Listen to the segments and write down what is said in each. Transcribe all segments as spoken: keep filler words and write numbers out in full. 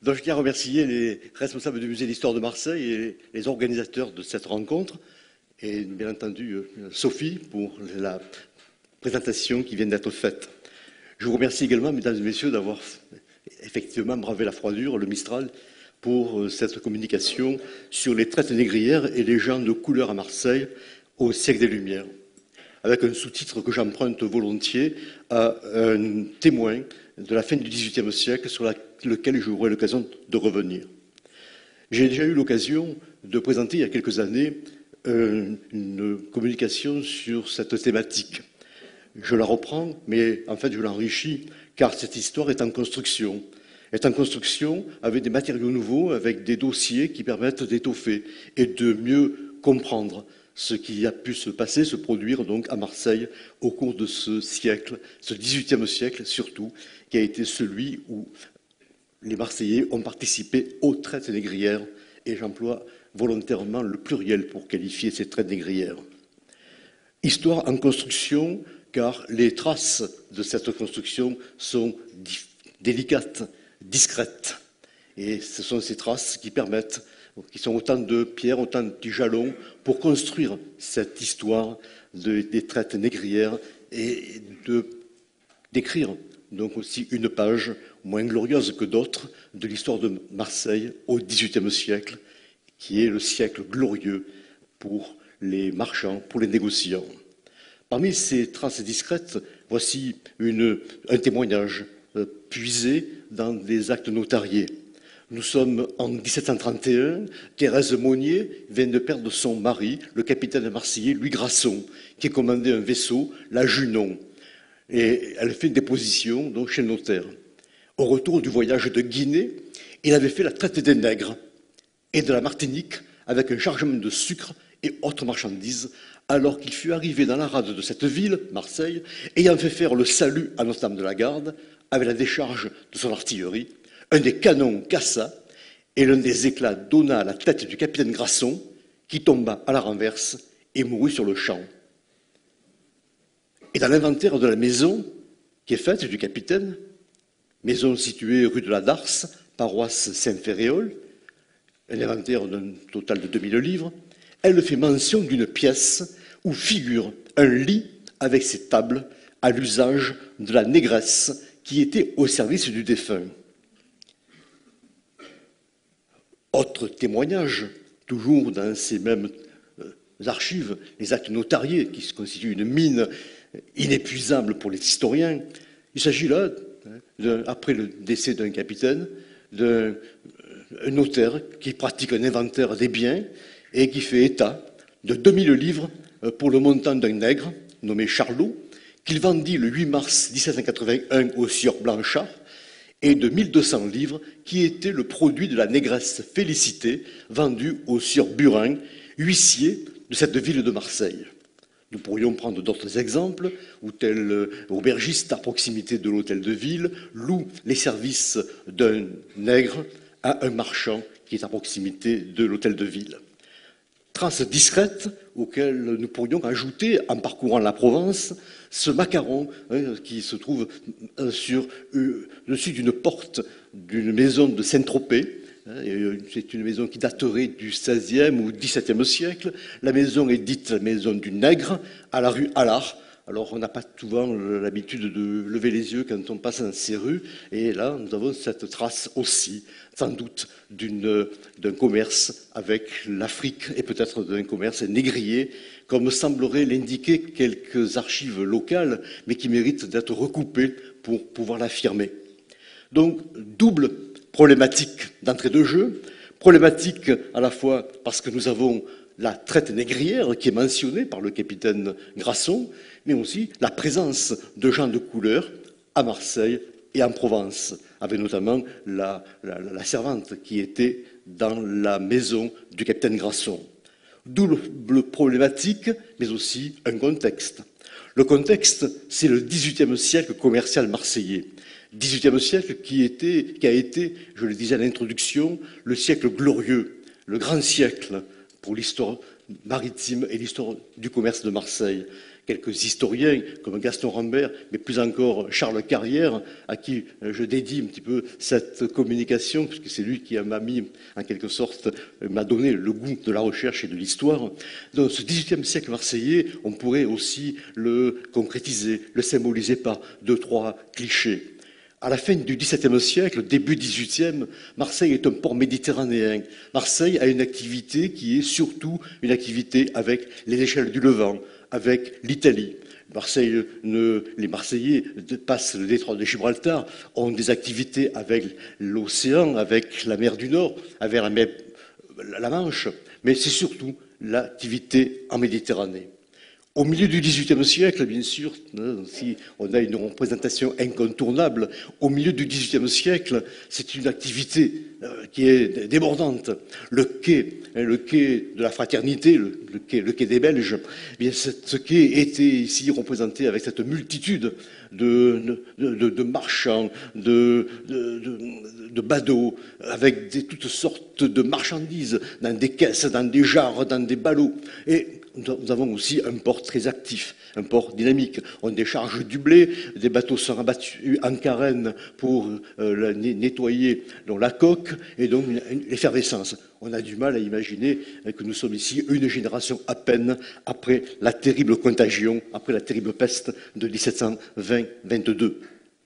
Donc, je tiens à remercier les responsables du musée d'histoire de Marseille et les organisateurs de cette rencontre, et bien entendu Sophie pour la présentation qui vient d'être faite. Je vous remercie également, mesdames et messieurs, d'avoir effectivement bravé la froidure, le Mistral, pour cette communication sur les traites négrières et les gens de couleur à Marseille au siècle des Lumières, avec un sous-titre que j'emprunte volontiers à un témoin de la fin du dix-huitième siècle sur la, lequel j'aurai l'occasion de revenir. J'ai déjà eu l'occasion de présenter il y a quelques années euh, une communication sur cette thématique. Je la reprends, mais en fait je l'enrichis, car cette histoire est en construction. est en construction avec des matériaux nouveaux, avec des dossiers qui permettent d'étoffer et de mieux comprendre ce qui a pu se passer, se produire donc à Marseille au cours de ce siècle, ce dix-huitième siècle surtout, qui a été celui où les Marseillais ont participé aux traites négrières, et j'emploie volontairement le pluriel pour qualifier ces traites négrières. Histoire en construction, car les traces de cette construction sont délicates, discrètes, et ce sont ces traces qui permettent, qui sont autant de pierres, autant de petits jalons pour construire cette histoire de, des traites négrières et de d'écrire donc aussi une page moins glorieuse que d'autres de l'histoire de Marseille au dix-huitième siècle, qui est le siècle glorieux pour les marchands, pour les négociants. Parmi ces traces discrètes, voici une, un témoignage euh, puisé dans des actes notariés. Nous sommes en dix-sept cent trente et un, Thérèse Monnier vient de perdre son mari, le capitaine marseillais Louis Grasson, qui commandait un vaisseau, la Junon. Et elle fait une déposition donc, chez le notaire. Au retour du voyage de Guinée, il avait fait la traite des nègres et de la Martinique avec un chargement de sucre et autres marchandises, alors qu'il fut arrivé dans la rade de cette ville, Marseille, ayant fait faire le salut à Notre-Dame de la Garde, avec la décharge de son artillerie. Un des canons cassa et l'un des éclats donna à la tête du capitaine Grasson, qui tomba à la renverse et mourut sur le champ. Et dans l'inventaire de la maison qui est faite du capitaine, maison située rue de la Darse, paroisse Saint-Féréol, un inventaire d'un total de deux mille livres, elle fait mention d'une pièce où figure un lit avec ses tables à l'usage de la négresse qui était au service du défunt. Autre témoignage, toujours dans ces mêmes archives, les actes notariés qui se constituent une mine inépuisable pour les historiens. Il s'agit là, après le décès d'un capitaine, d'un notaire qui pratique un inventaire des biens et qui fait état de deux mille livres pour le montant d'un nègre nommé Charlot, qu'il vendit le huit mars mille sept cent quatre-vingt-un au sieur Blanchard, et de mille deux cents livres qui était le produit de la négresse Félicité, vendue au sieur Burin, huissier de cette ville de Marseille. Nous pourrions prendre d'autres exemples, où tel aubergiste à proximité de l'hôtel de ville loue les services d'un nègre à un marchand qui est à proximité de l'hôtel de ville. Traces discrètes auxquelles nous pourrions ajouter, en parcourant la Provence, ce macaron hein, qui se trouve euh, sur euh, dessus d'une porte d'une maison de Saint-Tropez. C'est une maison qui daterait du seizième ou dix-septième siècle. La maison est dite la maison du nègre, à la rue Allard. Alors, on n'a pas souvent l'habitude de lever les yeux quand on passe dans ces rues. Et là, nous avons cette trace aussi, sans doute, d'une, d'un commerce avec l'Afrique et peut-être d'un commerce négrier, comme sembleraient l'indiquer quelques archives locales, mais qui méritent d'être recoupées pour pouvoir l'affirmer. Donc, double problématique d'entrée de jeu, problématique à la fois parce que nous avons la traite négrière qui est mentionnée par le capitaine Grasson, mais aussi la présence de gens de couleur à Marseille et en Provence, avec notamment la, la, la servante qui était dans la maison du capitaine Grasson. Double problématique, mais aussi un contexte. Le contexte, c'est le dix-huitième siècle commercial marseillais. dix-huitième siècle qui, était, qui a été, je le disais à l'introduction, le siècle glorieux, le grand siècle pour l'histoire maritime et l'histoire du commerce de Marseille. Quelques historiens comme Gaston Rambert, mais plus encore Charles Carrière, à qui je dédie un petit peu cette communication, puisque c'est lui qui m'a mis, en quelque sorte, m'a donné le goût de la recherche et de l'histoire. Dans ce dix-huitième siècle marseillais, on pourrait aussi le concrétiser, le symboliser par deux, trois clichés. À la fin du dix-septième siècle, début dix-huitième, Marseille est un port méditerranéen. Marseille a une activité qui est surtout une activité avec les échelles du Levant, avec l'Italie. Marseille, ne, les Marseillais passent le détroit de Gibraltar, ont des activités avec l'océan, avec la mer du Nord, avec la mer, la Manche, mais c'est surtout l'activité en Méditerranée. Au milieu du dix-huitième siècle, bien sûr, si on a une représentation incontournable, au milieu du dix-huitième siècle, c'est une activité qui est débordante. Le quai, le quai de la Fraternité, le, le, quai, le quai des Belges, eh bien, ce quai était ici représenté avec cette multitude de, de, de, de marchands, de, de, de, de badauds, avec des, toutes sortes de marchandises, dans des caisses, dans des jarres, dans des ballots. Et nous avons aussi un port très actif, un port dynamique. On décharge du blé, des bateaux sont abattus en carène pour euh, nettoyer donc, la coque et donc l'effervescence. On a du mal à imaginer que nous sommes ici une génération à peine après la terrible contagion, après la terrible peste de mille sept cent vingt vingt-deux.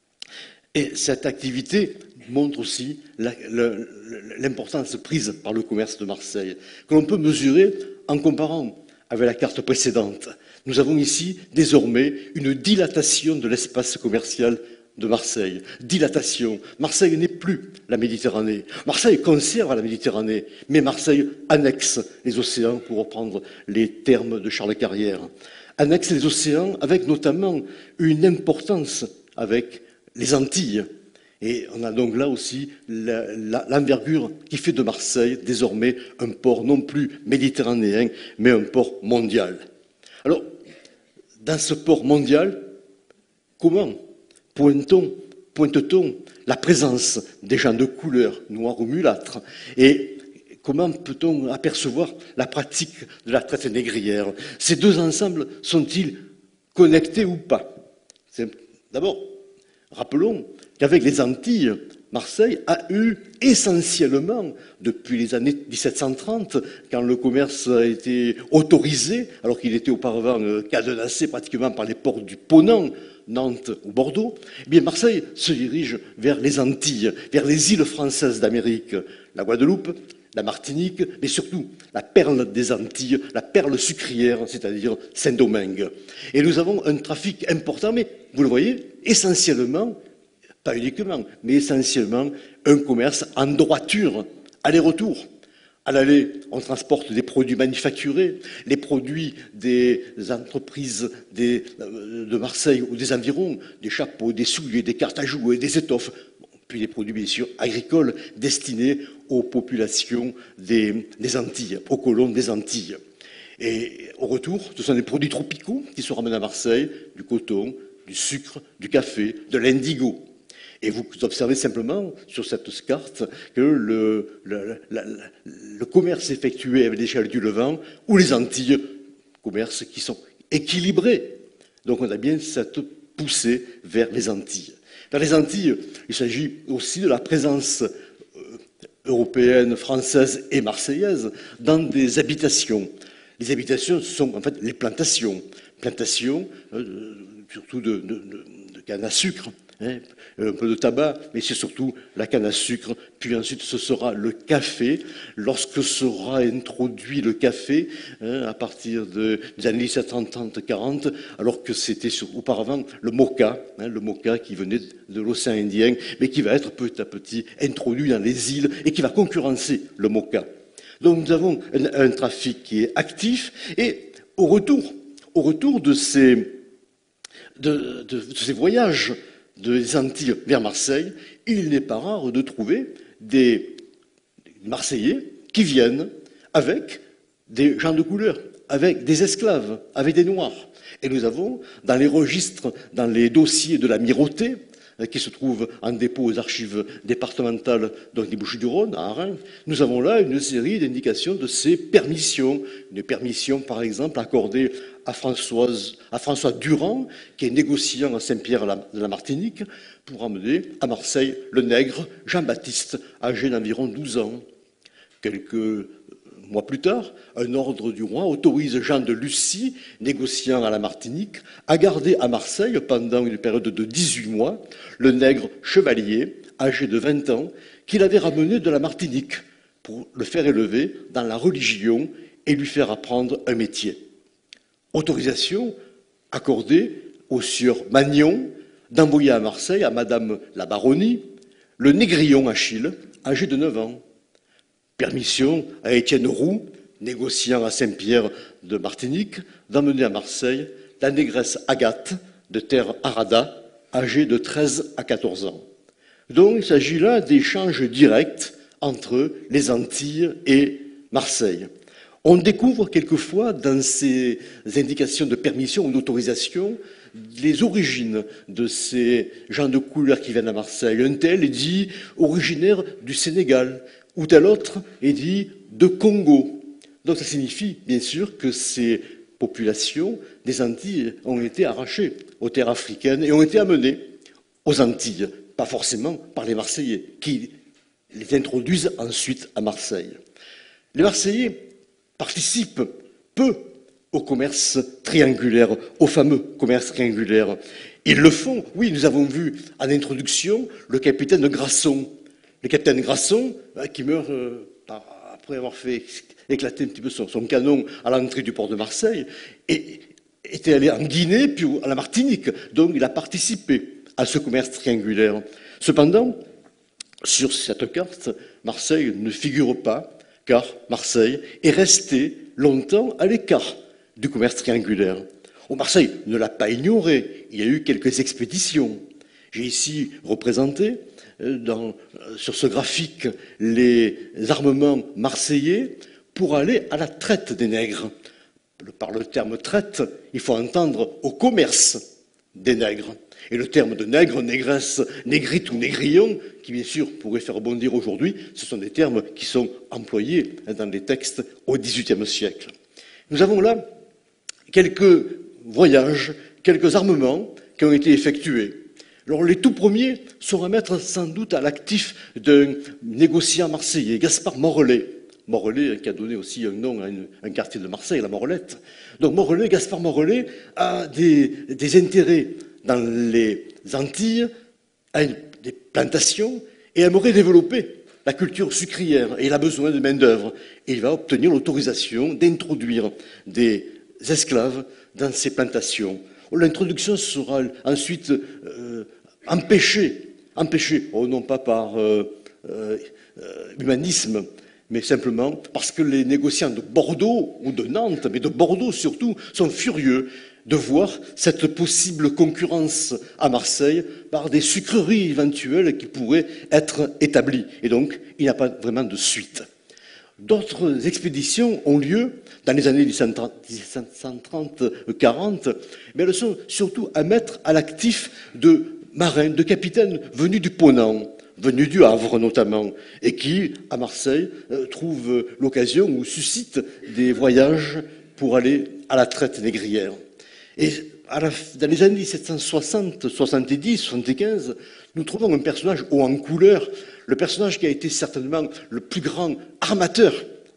Et cette activité montre aussi l'importance prise par le commerce de Marseille, que l'on peut mesurer en comparant avec la carte précédente. Nous avons ici désormais une dilatation de l'espace commercial de Marseille. Dilatation. Marseille n'est plus la Méditerranée. Marseille conserve la Méditerranée, mais Marseille annexe les océans, pour reprendre les termes de Charles Carrière. Annexe les océans avec notamment une importance avec les Antilles. Et on a donc là aussi l'envergure qui fait de Marseille désormais un port non plus méditerranéen, mais un port mondial. Alors, dans ce port mondial, comment pointe-t-on pointe-t-on la présence des gens de couleur, noirs ou mulâtres, et comment peut-on apercevoir la pratique de la traite négrière? Ces deux ensembles sont-ils connectés ou pas? D'abord, rappelons qu'avec les Antilles, Marseille a eu essentiellement, depuis les années mille sept cent trente, quand le commerce a été autorisé, alors qu'il était auparavant cadenassé pratiquement par les ports du Ponant, Nantes ou Bordeaux, eh bien Marseille se dirige vers les Antilles, vers les îles françaises d'Amérique, la Guadeloupe, la Martinique, mais surtout la perle des Antilles, la perle sucrière, c'est-à-dire Saint-Domingue. Et nous avons un trafic important, mais vous le voyez, essentiellement, pas uniquement, mais essentiellement un commerce en droiture, aller-retour. À l'aller, on transporte des produits manufacturés, les produits des entreprises des, de Marseille ou des environs, des chapeaux, des souliers, des cartes à jouer, des étoffes, puis des produits bien sûr agricoles destinés aux populations des, des Antilles, aux colons des Antilles. Et au retour, ce sont des produits tropicaux qui se ramènent à Marseille, du coton, du sucre, du café, de l'indigo. Et vous observez simplement sur cette carte que le, le, le, le commerce effectué avec l'échelle du Levant ou les Antilles, commerces qui sont équilibrés. Donc on a bien cette poussée vers les Antilles. Vers les Antilles, il s'agit aussi de la présence européenne, française et marseillaise dans des habitations. Les habitations sont en fait les plantations. Plantations, euh, surtout de, de, de, de canne à sucre. Hein, un peu de tabac, mais c'est surtout la canne à sucre, puis ensuite ce sera le café. Lorsque sera introduit le café, hein, à partir de, des années mille sept cent trente quarante, alors que c'était auparavant le moka, hein, le moka qui venait de l'océan Indien, mais qui va être petit à petit introduit dans les îles et qui va concurrencer le moka. Donc nous avons un, un trafic qui est actif, et au retour, au retour de ces, de, de, de ces voyages des Antilles vers Marseille, il n'est pas rare de trouver des Marseillais qui viennent avec des gens de couleur, avec des esclaves, avec des Noirs. Et nous avons, dans les registres, dans les dossiers de l'amirauté, qui se trouve en dépôt aux archives départementales donc des Bouches-du-Rhône, à Arin, nous avons là une série d'indications de ces permissions. Une permission, par exemple, accordée à, Françoise, à François Durand, qui est négociant à Saint-Pierre de la Martinique, pour emmener à Marseille le nègre Jean-Baptiste, âgé d'environ douze ans. Quelques mois plus tard, un ordre du roi autorise Jean de Lucie, négociant à la Martinique, à garder à Marseille, pendant une période de dix-huit mois, le nègre Chevalier, âgé de vingt ans, qu'il avait ramené de la Martinique pour le faire élever dans la religion et lui faire apprendre un métier. Autorisation accordée au sieur Magnon d'envoyer à Marseille, à Madame la Baronnie, le négrillon Achille, âgé de neuf ans. Permission à Étienne Roux, négociant à Saint-Pierre de Martinique, d'emmener à Marseille la négresse Agathe, de terre Arada, âgée de treize à quatorze ans. Donc il s'agit là d'échanges directs entre les Antilles et Marseille. On découvre quelquefois dans ces indications de permission ou d'autorisation les origines de ces gens de couleur qui viennent à Marseille. Un tel est dit originaire du Sénégal, ou tel autre est dit de Congo. Donc ça signifie bien sûr que ces populations des Antilles ont été arrachées aux terres africaines et ont été amenées aux Antilles, pas forcément par les Marseillais, qui les introduisent ensuite à Marseille. Les Marseillais participent peu au commerce triangulaire, au fameux commerce triangulaire. Ils le font, oui, nous avons vu en introduction le capitaine Grasson. Le capitaine Grasson, qui meurt euh, après avoir fait éclater un petit peu son, son canon à l'entrée du port de Marseille, et, était allé en Guinée, puis à la Martinique. Donc il a participé à ce commerce triangulaire. Cependant, sur cette carte, Marseille ne figure pas, car Marseille est resté longtemps à l'écart du commerce triangulaire. Oh, Marseille ne l'a pas ignoré, il y a eu quelques expéditions. J'ai ici représenté dans, sur ce graphique les armements marseillais pour aller à la traite des nègres. Par le terme traite, il faut entendre au commerce des nègres. Et le terme de nègre, négresse, négrite ou négrillon, qui bien sûr pourrait faire bondir aujourd'hui, ce sont des termes qui sont employés dans les textes au dix-huitième siècle. Nous avons là quelques voyages, quelques armements qui ont été effectués. Alors, les tout premiers sont à mettre sans doute à l'actif d'un négociant marseillais, Gaspard Morellet. Morellet qui a donné aussi un nom à une, un quartier de Marseille, la Morelette. Donc Morellet, Gaspard Morellet a des, des intérêts dans les Antilles, a une, des plantations et aimerait développer la culture sucrière. Et il a besoin de main-d'œuvre. Et il va obtenir l'autorisation d'introduire des esclaves dans ces plantations. L'introduction sera ensuite euh, empêchée, empêchée, oh non pas par euh, euh, humanisme, mais simplement parce que les négociants de Bordeaux ou de Nantes, mais de Bordeaux surtout, sont furieux de voir cette possible concurrence à Marseille par des sucreries éventuelles qui pourraient être établies. Et donc, il n'y a pas vraiment de suite. D'autres expéditions ont lieu dans les années mille sept cent trente quarante, mais elles sont surtout à mettre à l'actif de marins, de capitaines venus du Ponant, venus du Havre notamment, et qui, à Marseille, trouvent l'occasion ou suscitent des voyages pour aller à la traite négrière. Et à la, dans les années mille sept cent soixante, soixante-dix, soixante-quinze, nous trouvons un personnage haut en couleur, le personnage qui a été certainement le plus grand armateur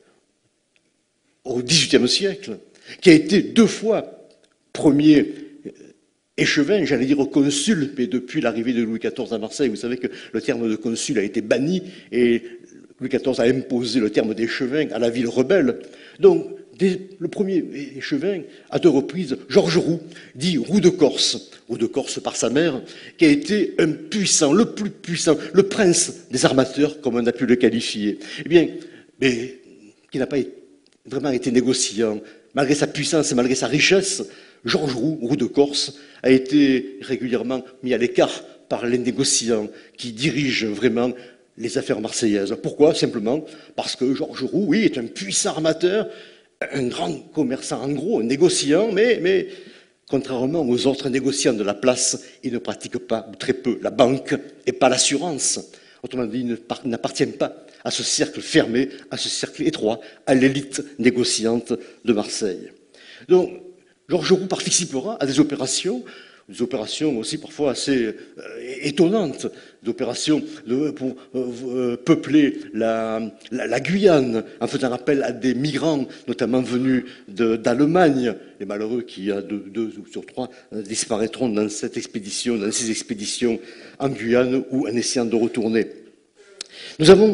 au dix-huitième siècle, qui a été deux fois premier échevin, j'allais dire consul, mais depuis l'arrivée de Louis quatorze à Marseille, vous savez que le terme de consul a été banni et Louis quatorze a imposé le terme d'échevin à la ville rebelle. Donc, dès le premier échevin, à deux reprises, Georges Roux, dit Roux de Corse, Roux de Corse par sa mère, qui a été un puissant, le plus puissant, le prince des armateurs, comme on a pu le qualifier. Eh bien, mais qui n'a pas vraiment été négociant, malgré sa puissance et malgré sa richesse, Georges Roux, Roux de Corse, a été régulièrement mis à l'écart par les négociants qui dirigent vraiment les affaires marseillaises. Pourquoi? Simplement parce que Georges Roux, oui, est un puissant armateur, un grand commerçant en gros, un négociant, mais, mais Contrairement aux autres négociants de la place, il ne pratique pas, ou très peu, la banque et pas l'assurance. Autrement dit, il n'appartient pas à ce cercle fermé, à ce cercle étroit, à l'élite négociante de Marseille. Donc, Georges Roux participera à des opérations, des opérations aussi parfois assez euh, étonnantes, des opérations de, pour euh, peupler la, la, la Guyane, en faisant appel à des migrants, notamment venus d'Allemagne, les malheureux qui, à deux, deux ou sur trois, euh, disparaîtront dans cette expédition, dans ces expéditions en Guyane ou en essayant de retourner. Nous avons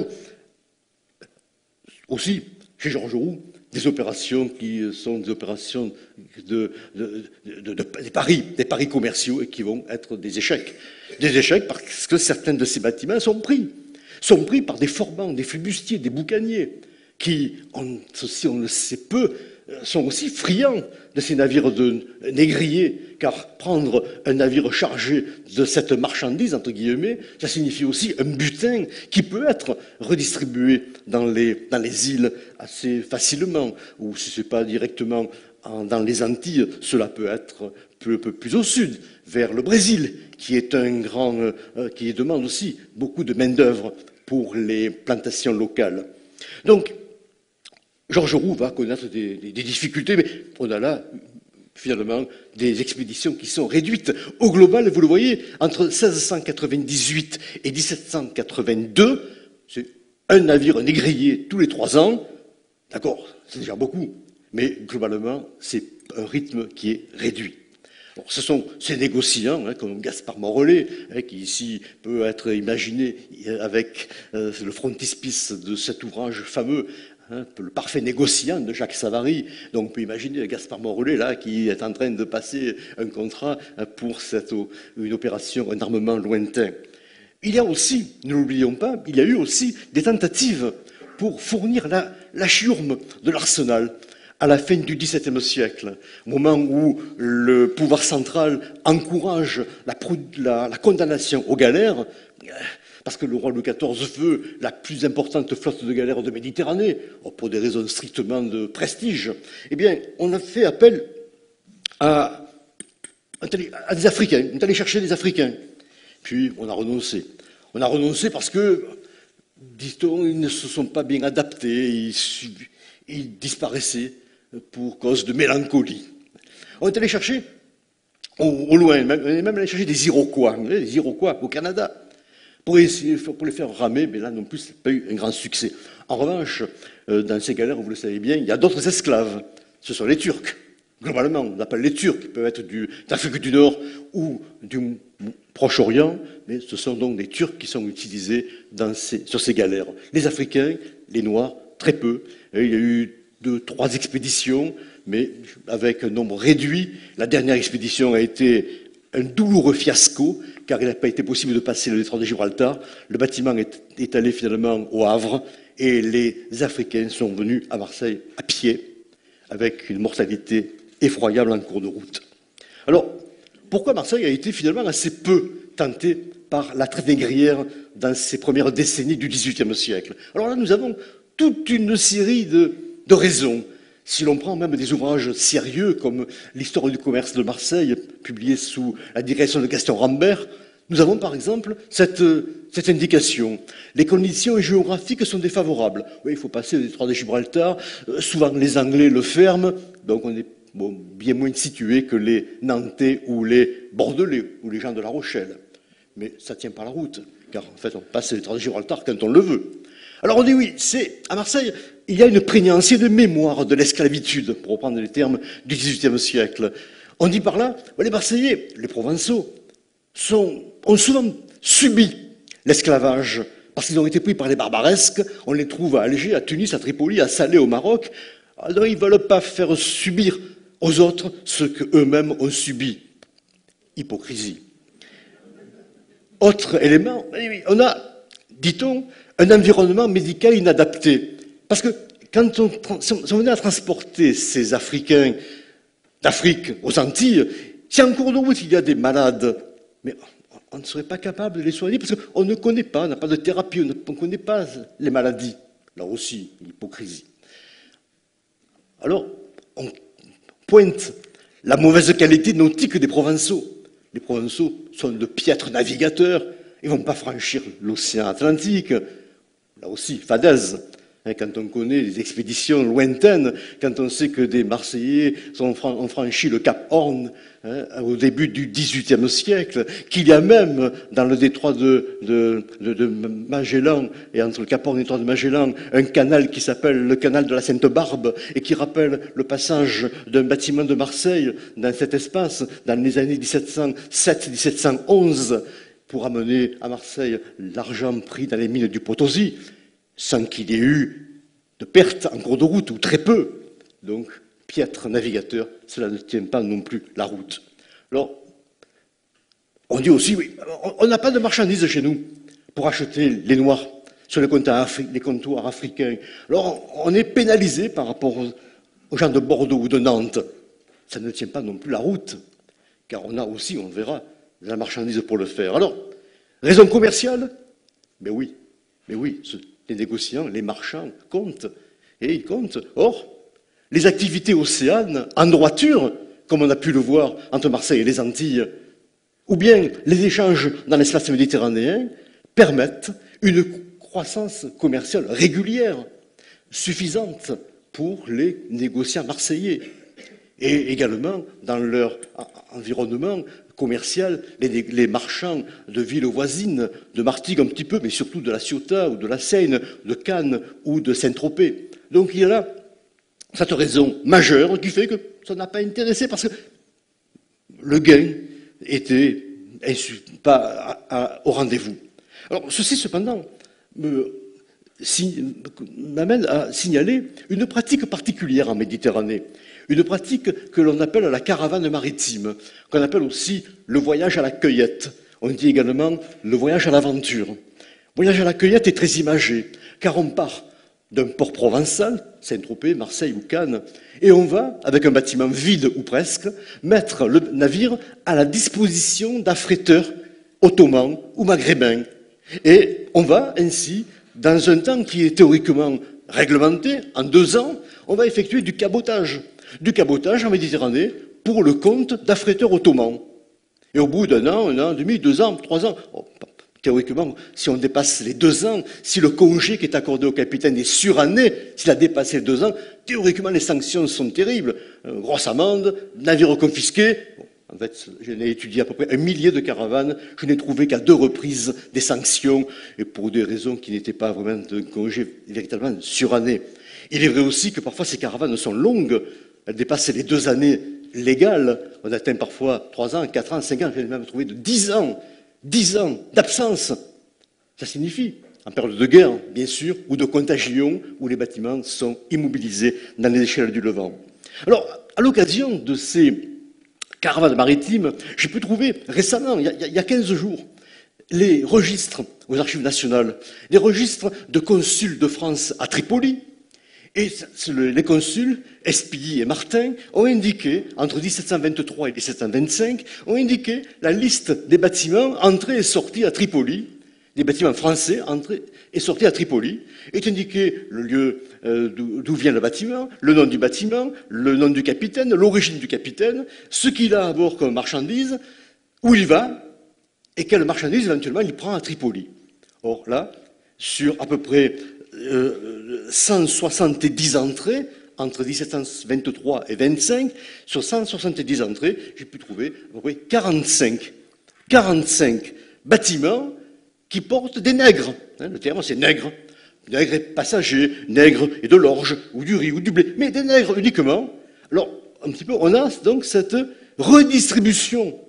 aussi, chez Georges Roux, des opérations qui sont des opérations de, de, de, de, de, des paris, des paris commerciaux et qui vont être des échecs. Des échecs parce que certains de ces bâtiments sont pris. Sont pris par des forbans, des flibustiers, des boucaniers, qui, on, si on le sait peu, sont aussi friands de ces navires de négriers, car prendre un navire chargé de cette marchandise, entre guillemets, ça signifie aussi un butin qui peut être redistribué dans les, dans les îles assez facilement, ou si ce n'est pas directement en, dans les Antilles, cela peut être peu, peu plus au sud, vers le Brésil, qui est un grand, euh, qui demande aussi beaucoup de main-d'œuvre pour les plantations locales. Donc, Georges Roux va connaître des, des, des difficultés, mais on a là, finalement, des expéditions qui sont réduites. Au global, vous le voyez, entre seize cent quatre-vingt-dix-huit et dix-sept cent quatre-vingt-deux, c'est un navire négrier tous les trois ans. D'accord, c'est déjà beaucoup, mais globalement, c'est un rythme qui est réduit. Bon, ce sont ces négociants, hein, comme Gaspard Morellet, hein, qui ici peut être imaginé avec euh, le frontispice de cet ouvrage fameux, hein, le parfait négociant de Jacques Savary. Donc on peut imaginer Gaspard Morellet là qui est en train de passer un contrat pour cette, une opération, un armement lointain. Il y a aussi, ne l'oublions pas, il y a eu aussi des tentatives pour fournir la, la chiourme de l'arsenal à la fin du dix-septième siècle, au moment où le pouvoir central encourage la, la, la condamnation aux galères, parce que le roi Louis quatorze veut la plus importante flotte de galères de Méditerranée, pour des raisons strictement de prestige, eh bien, on a fait appel à, à des Africains, on est allé chercher des Africains. Puis on a renoncé. On a renoncé parce que, dit-on, ils ne se sont pas bien adaptés, ils, ils disparaissaient pour cause de mélancolie. On est allé chercher au, au loin, même, même allé chercher des Iroquois, des Iroquois au Canada, pour, essayer, pour les faire ramer, mais là non plus, ça n'a pas eu un grand succès. En revanche, dans ces galères, vous le savez bien, il y a d'autres esclaves, ce sont les Turcs. Globalement, on appelle les Turcs, qui peuvent être d'Afrique du Nord ou du Proche-Orient, mais ce sont donc des Turcs qui sont utilisés dans ces, sur ces galères. Les Africains, les Noirs, très peu. Et il y a eu deux, trois expéditions, mais avec un nombre réduit. La dernière expédition a été un douloureux fiasco, car il n'a pas été possible de passer le détroit de Gibraltar. Le bâtiment est, est allé finalement au Havre, et les Africains sont venus à Marseille à pied, avec une mortalité effroyable en cours de route. Alors, pourquoi Marseille a été finalement assez peu tentée par la traite négrière dans ces premières décennies du dix-huitième siècle? Alors là, nous avons toute une série de, de raisons. Si l'on prend même des ouvrages sérieux comme l'Histoire du commerce de Marseille, publié sous la direction de Gaston Rambert, nous avons par exemple cette, cette indication. Les conditions géographiques sont défavorables. Oui, il faut passer le détroit de Gibraltar. Euh, souvent les Anglais le ferment, donc on est bon, bien moins situé que les Nantais ou les Bordelais ou les gens de La Rochelle. Mais ça ne tient pas la route, car en fait on passe le détroit de Gibraltar quand on le veut. Alors on dit oui, c'est à Marseille, il y a une prégnance de mémoire de l'esclavitude, pour reprendre les termes du dix-huitième siècle. On dit par là, les Marseillais, les Provençaux, sont, ont souvent subi l'esclavage, parce qu'ils ont été pris par les barbaresques. On les trouve à Alger, à Tunis, à Tripoli, à Salé, au Maroc. Alors ils ne veulent pas faire subir aux autres ce qu'eux-mêmes ont subi. Hypocrisie. Autre élément, on a, dit-on, un environnement médical inadapté. Parce que quand on, si on venait à transporter ces Africains d'Afrique aux Antilles, si en cours de route il y a des malades, mais on ne serait pas capable de les soigner parce qu'on ne connaît pas, on n'a pas de thérapie, on ne connaît pas les maladies. Là aussi, l'hypocrisie. Alors, on pointe la mauvaise qualité nautique des Provençaux. Les Provençaux sont de piètres navigateurs, ils ne vont pas franchir l'océan Atlantique. Là aussi, fadaise. Quand on connaît les expéditions lointaines, quand on sait que des Marseillais ont franchi le Cap Horn hein, au début du dix-huitième siècle, qu'il y a même dans le détroit de, de, de, de Magellan et entre le Cap Horn et le détroit de Magellan un canal qui s'appelle le canal de la Sainte-Barbe et qui rappelle le passage d'un bâtiment de Marseille dans cet espace dans les années mille sept cent sept à mille sept cent onze pour amener à Marseille l'argent pris dans les mines du Potosi, sans qu'il y ait eu de pertes en cours de route, ou très peu. Donc, piètre navigateur, cela ne tient pas non plus la route. Alors, on dit aussi, oui, on n'a pas de marchandises chez nous pour acheter les noirs sur les comptoirs, Afri- les comptoirs africains. Alors, on est pénalisé par rapport aux, aux gens de Bordeaux ou de Nantes. Ça ne tient pas non plus la route, car on a aussi, on verra, de la marchandise pour le faire. Alors, raison commerciale? Ben oui, mais oui, ce- les négociants, les marchands comptent, et ils comptent. Or, les activités océanes, en droiture, comme on a pu le voir entre Marseille et les Antilles, ou bien les échanges dans l'espace méditerranéen, permettent une croissance commerciale régulière, suffisante pour les négociants marseillais. Et également, dans leur environnement commercial, les, les marchands de villes voisines, de Martigues un petit peu, mais surtout de la Ciotat ou de la Seine, de Cannes ou de Saint-Tropez. Donc il y a là cette raison majeure qui fait que ça n'a pas intéressé parce que le gain était pas à, à, au rendez-vous. Alors ceci cependant me m'amène à signaler une pratique particulière en Méditerranée, une pratique que l'on appelle la caravane maritime, qu'on appelle aussi le voyage à la cueillette. On dit également le voyage à l'aventure. Le voyage à la cueillette est très imagé, car on part d'un port provençal, Saint-Tropez, Marseille ou Cannes, et on va, avec un bâtiment vide ou presque, mettre le navire à la disposition d'affréteurs ottomans ou maghrébins. Et on va ainsi, dans un temps qui est théoriquement réglementé, en deux ans, on va effectuer du cabotage. Du cabotage en Méditerranée pour le compte d'affréteurs ottomans. Et au bout d'un an, un an, demi, deux ans, trois ans, oh, théoriquement, si on dépasse les deux ans, si le congé qui est accordé au capitaine est suranné, s'il a dépassé les deux ans, théoriquement les sanctions sont terribles. Euh, grosse amende, navire confisqué. Bon, en fait, je n'ai étudié à peu près un millier de caravanes, je n'ai trouvé qu'à deux reprises des sanctions, et pour des raisons qui n'étaient pas vraiment de congé véritablement suranné. Il est vrai aussi que parfois ces caravanes sont longues, elles dépassent les deux années légales, on atteint parfois trois ans, quatre ans, cinq ans, j'ai même trouvé de dix ans, dix ans d'absence. Ça signifie, en période de guerre, bien sûr, ou de contagion, où les bâtiments sont immobilisés dans les échelles du Levant. Alors, à l'occasion de ces caravanes maritimes, j'ai pu trouver récemment, il y a, il y a quinze jours, les registres aux archives nationales, les registres de consuls de France à Tripoli. Et les consuls, Espilly et Martin, ont indiqué, entre mille sept cent vingt-trois et mille sept cent vingt-cinq, ont indiqué la liste des bâtiments entrés et sortis à Tripoli, des bâtiments français entrés et sortis à Tripoli, est indiqué le lieu euh, d'où vient le bâtiment, le nom du bâtiment, le nom du capitaine, l'origine du capitaine, ce qu'il a à bord comme marchandise, où il va, et quelle marchandise éventuellement il prend à Tripoli. Or là, sur à peu près Euh, cent soixante-dix entrées entre mille sept cent vingt-trois et vingt-cinq, sur cent soixante-dix entrées, j'ai pu trouver à peu près quarante-cinq, quarante-cinq bâtiments qui portent des nègres. Hein, le terme c'est nègre. Nègre et passager, nègre et de l'orge, ou du riz, ou du blé, mais des nègres uniquement. Alors, un petit peu, on a donc cette redistribution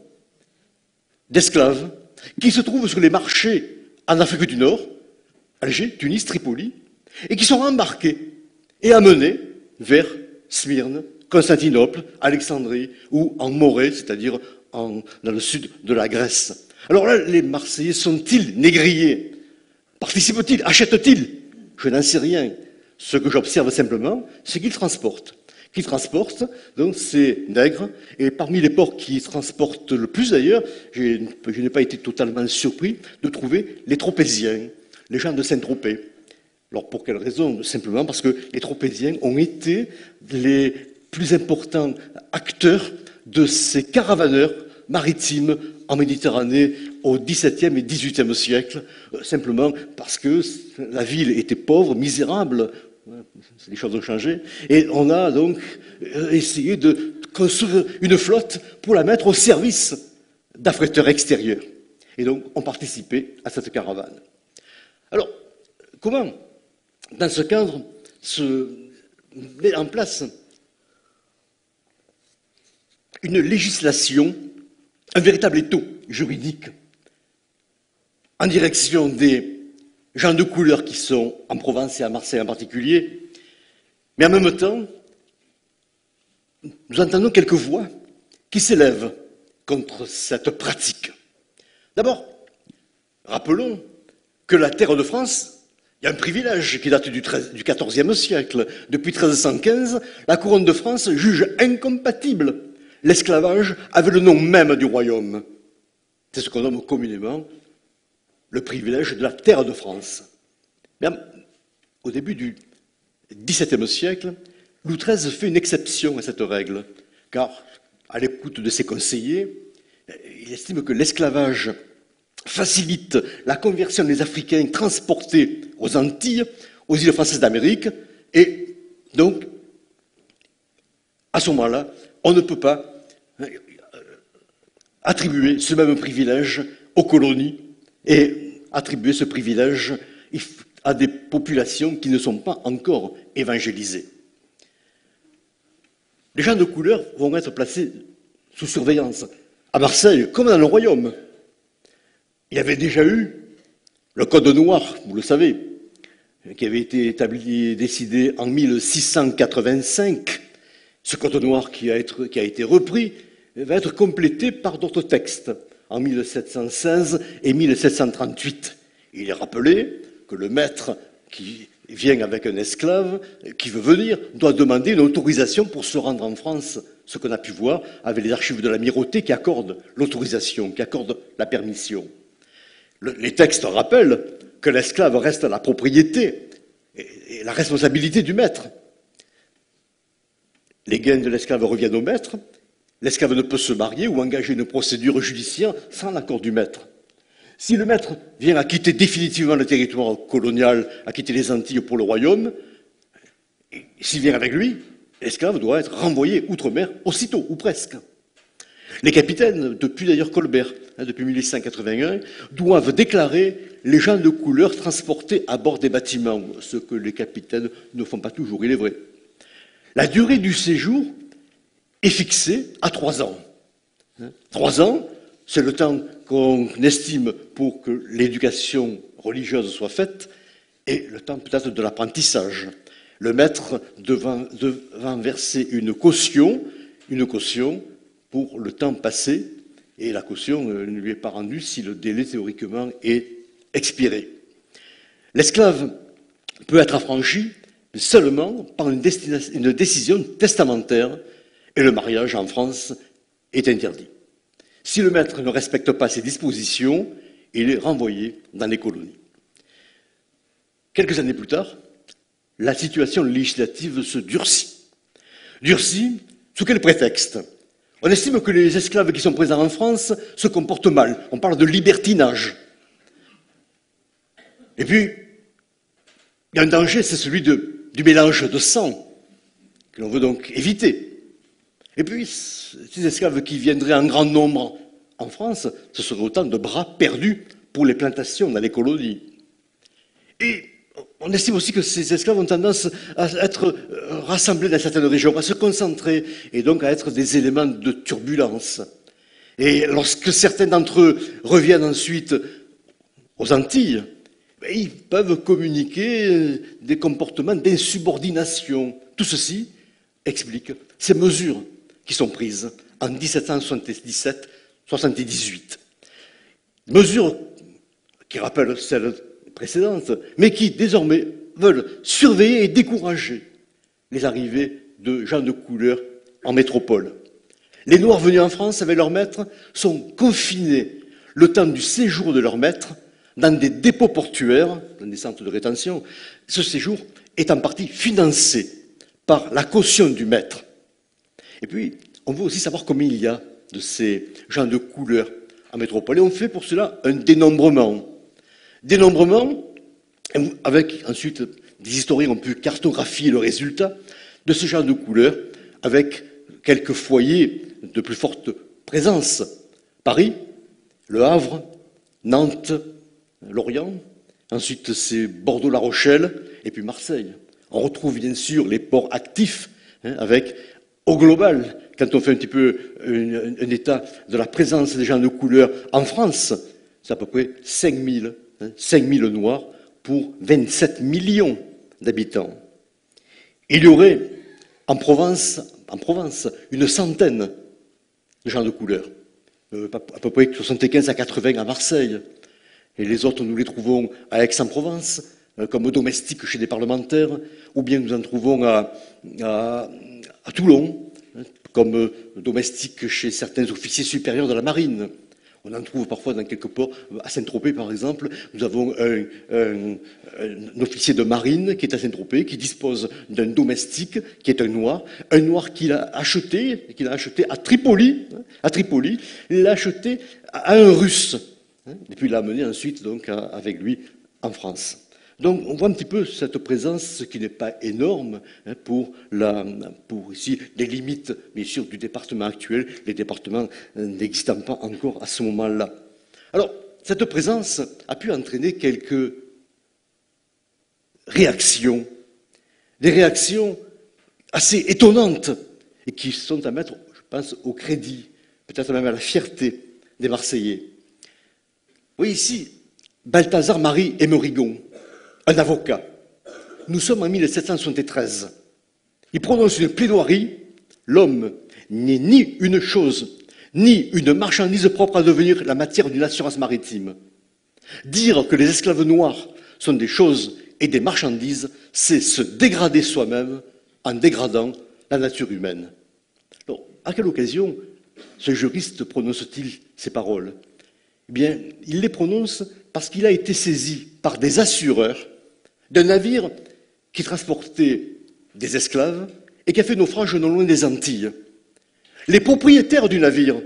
d'esclaves qui se trouvent sur les marchés en Afrique du Nord, Alger, Tunis, Tripoli, et qui sont embarqués et amenés vers Smyrne, Constantinople, Alexandrie ou en Morée, c'est-à-dire en, dans le sud de la Grèce. Alors là, les Marseillais sont-ils négriers? Participent-ils? Achètent-ils? Je n'en sais rien. Ce que j'observe simplement, c'est qu'ils transportent. Qu'ils transportent donc ces nègres, et parmi les ports qui transportent le plus d'ailleurs, je n'ai pas été totalement surpris de trouver les Tropéziens, les gens de Saint-Tropez. Alors pour quelle raison? Simplement parce que les Tropéziens ont été les plus importants acteurs de ces caravaneurs maritimes en Méditerranée au dix-septième et dix-huitième siècle, simplement parce que la ville était pauvre, misérable, les choses ont changé, et on a donc essayé de construire une flotte pour la mettre au service d'affréteurs extérieurs. Et donc, on participait à cette caravane. Alors, comment, dans ce cadre, se met en place une législation, un véritable étau juridique en direction des gens de couleur qui sont en Provence et à Marseille en particulier, mais en même temps, nous entendons quelques voix qui s'élèvent contre cette pratique. D'abord, rappelons que la terre de France, il y a un privilège qui date du, treize, du quatorzième siècle. Depuis mille trois cent quinze, la couronne de France juge incompatible l'esclavage avec le nom même du royaume. C'est ce qu'on nomme communément le privilège de la terre de France. Mais au début du dix-septième siècle, Louis treize fait une exception à cette règle, car, à l'écoute de ses conseillers, il estime que l'esclavage facilite la conversion des Africains transportés aux Antilles, aux îles françaises d'Amérique, et donc, à ce moment-là, on ne peut pas attribuer ce même privilège aux colonies et attribuer ce privilège à des populations qui ne sont pas encore évangélisées. Les gens de couleur vont être placés sous surveillance. À Marseille, comme dans le royaume, il y avait déjà eu le Code noir, vous le savez, qui avait été établi et décidé en mille six cent quatre-vingt-cinq. Ce Code noir qui a, être, qui a été repris va être complété par d'autres textes en mille sept cent seize et mille sept cent trente-huit. Il est rappelé que le maître qui vient avec un esclave, qui veut venir, doit demander une autorisation pour se rendre en France, ce qu'on a pu voir avec les archives de l'Amirauté qui accordent l'autorisation, qui accordent la permission. Le, les textes rappellent que l'esclave reste la propriété et, et la responsabilité du maître. Les gains de l'esclave reviennent au maître. L'esclave ne peut se marier ou engager une procédure judiciaire sans l'accord du maître. Si le maître vient à quitter définitivement le territoire colonial, à quitter les Antilles pour le royaume, s'il vient avec lui, l'esclave doit être renvoyé outre-mer aussitôt, ou presque. Les capitaines, depuis d'ailleurs Colbert, hein, depuis mille huit cent quatre-vingt-un, doivent déclarer les gens de couleur transportés à bord des bâtiments, ce que les capitaines ne font pas toujours, il est vrai. La durée du séjour est fixée à trois ans. Trois ans, c'est le temps qu'on estime pour que l'éducation religieuse soit faite et le temps peut-être de l'apprentissage. Le maître devant, devant verser une caution, une caution pour le temps passé, et la caution ne lui est pas rendue si le délai théoriquement est expiré. L'esclave peut être affranchi seulement par une, une décision testamentaire, et le mariage en France est interdit. Si le maître ne respecte pas ces dispositions, il est renvoyé dans les colonies. Quelques années plus tard, la situation législative se durcit. Durcit sous quel prétexte? On estime que les esclaves qui sont présents en France se comportent mal. On parle de libertinage. Et puis, il y a un danger, c'est celui de, du mélange de sang, que l'on veut donc éviter. Et puis, ces esclaves qui viendraient en grand nombre en France, ce serait autant de bras perdus pour les plantations dans les colonies. Et on estime aussi que ces esclaves ont tendance à être rassemblés dans certaines régions, à se concentrer, et donc à être des éléments de turbulence. Et lorsque certains d'entre eux reviennent ensuite aux Antilles, ils peuvent communiquer des comportements d'insubordination. Tout ceci explique ces mesures qui sont prises en dix-sept cent soixante-dix-sept soixante-dix-huit. Mesures qui rappellent celles précédentes, mais qui désormais veulent surveiller et décourager les arrivées de gens de couleur en métropole. Les Noirs venus en France avec leurs maîtres sont confinés le temps du séjour de leur maître dans des dépôts portuaires, dans des centres de rétention. Ce séjour est en partie financé par la caution du maître. Et puis, on veut aussi savoir combien il y a de ces gens de couleur en métropole. Et on fait pour cela un dénombrement. Dénombrement, avec ensuite des historiens ont pu cartographier le résultat de ce genre de couleur, avec quelques foyers de plus forte présence. Paris, Le Havre, Nantes, Lorient, ensuite c'est Bordeaux-La Rochelle, et puis Marseille. On retrouve bien sûr les ports actifs, hein, avec, au global, quand on fait un petit peu un, un état de la présence des gens de couleur en France, c'est à peu près cinq mille, hein, cinq mille noirs pour vingt-sept millions d'habitants. Il y aurait en Provence, en Provence une centaine de gens de couleur, euh, à peu près soixante-quinze à quatre-vingts à Marseille. Et les autres, nous les trouvons à Aix-en-Provence, euh, comme domestiques chez des parlementaires, ou bien nous en trouvons à, à, à Toulon, hein, comme euh, domestiques chez certains officiers supérieurs de la marine. On en trouve parfois dans quelques ports, à Saint-Tropez par exemple, nous avons un, un, un officier de marine qui est à Saint-Tropez, qui dispose d'un domestique qui est un noir, un noir qu'il a acheté, qu'il a acheté à Tripoli, à Tripoli, il l'a acheté à un Russe, et puis il l'a amené ensuite donc avec lui en France. Donc on voit un petit peu cette présence, ce qui n'est pas énorme hein, pour, la, pour ici les limites, bien sûr, du département actuel, les départements n'existant pas encore à ce moment-là. Alors, cette présence a pu entraîner quelques réactions, des réactions assez étonnantes et qui sont à mettre, je pense, au crédit, peut-être même à la fierté des Marseillais. Oui, ici, Balthazar Marie Émerigon, un avocat. Nous sommes en mille sept cent soixante-treize. Il prononce une plaidoirie. L'homme n'est ni une chose, ni une marchandise propre à devenir la matière d'une assurance maritime. Dire que les esclaves noirs sont des choses et des marchandises, c'est se dégrader soi-même en dégradant la nature humaine. Alors, à quelle occasion ce juriste prononce-t-il ces paroles? Eh bien, il les prononce parce qu'il a été saisi par des assureurs d'un navire qui transportait des esclaves et qui a fait naufrage non loin des Antilles. Les propriétaires du navire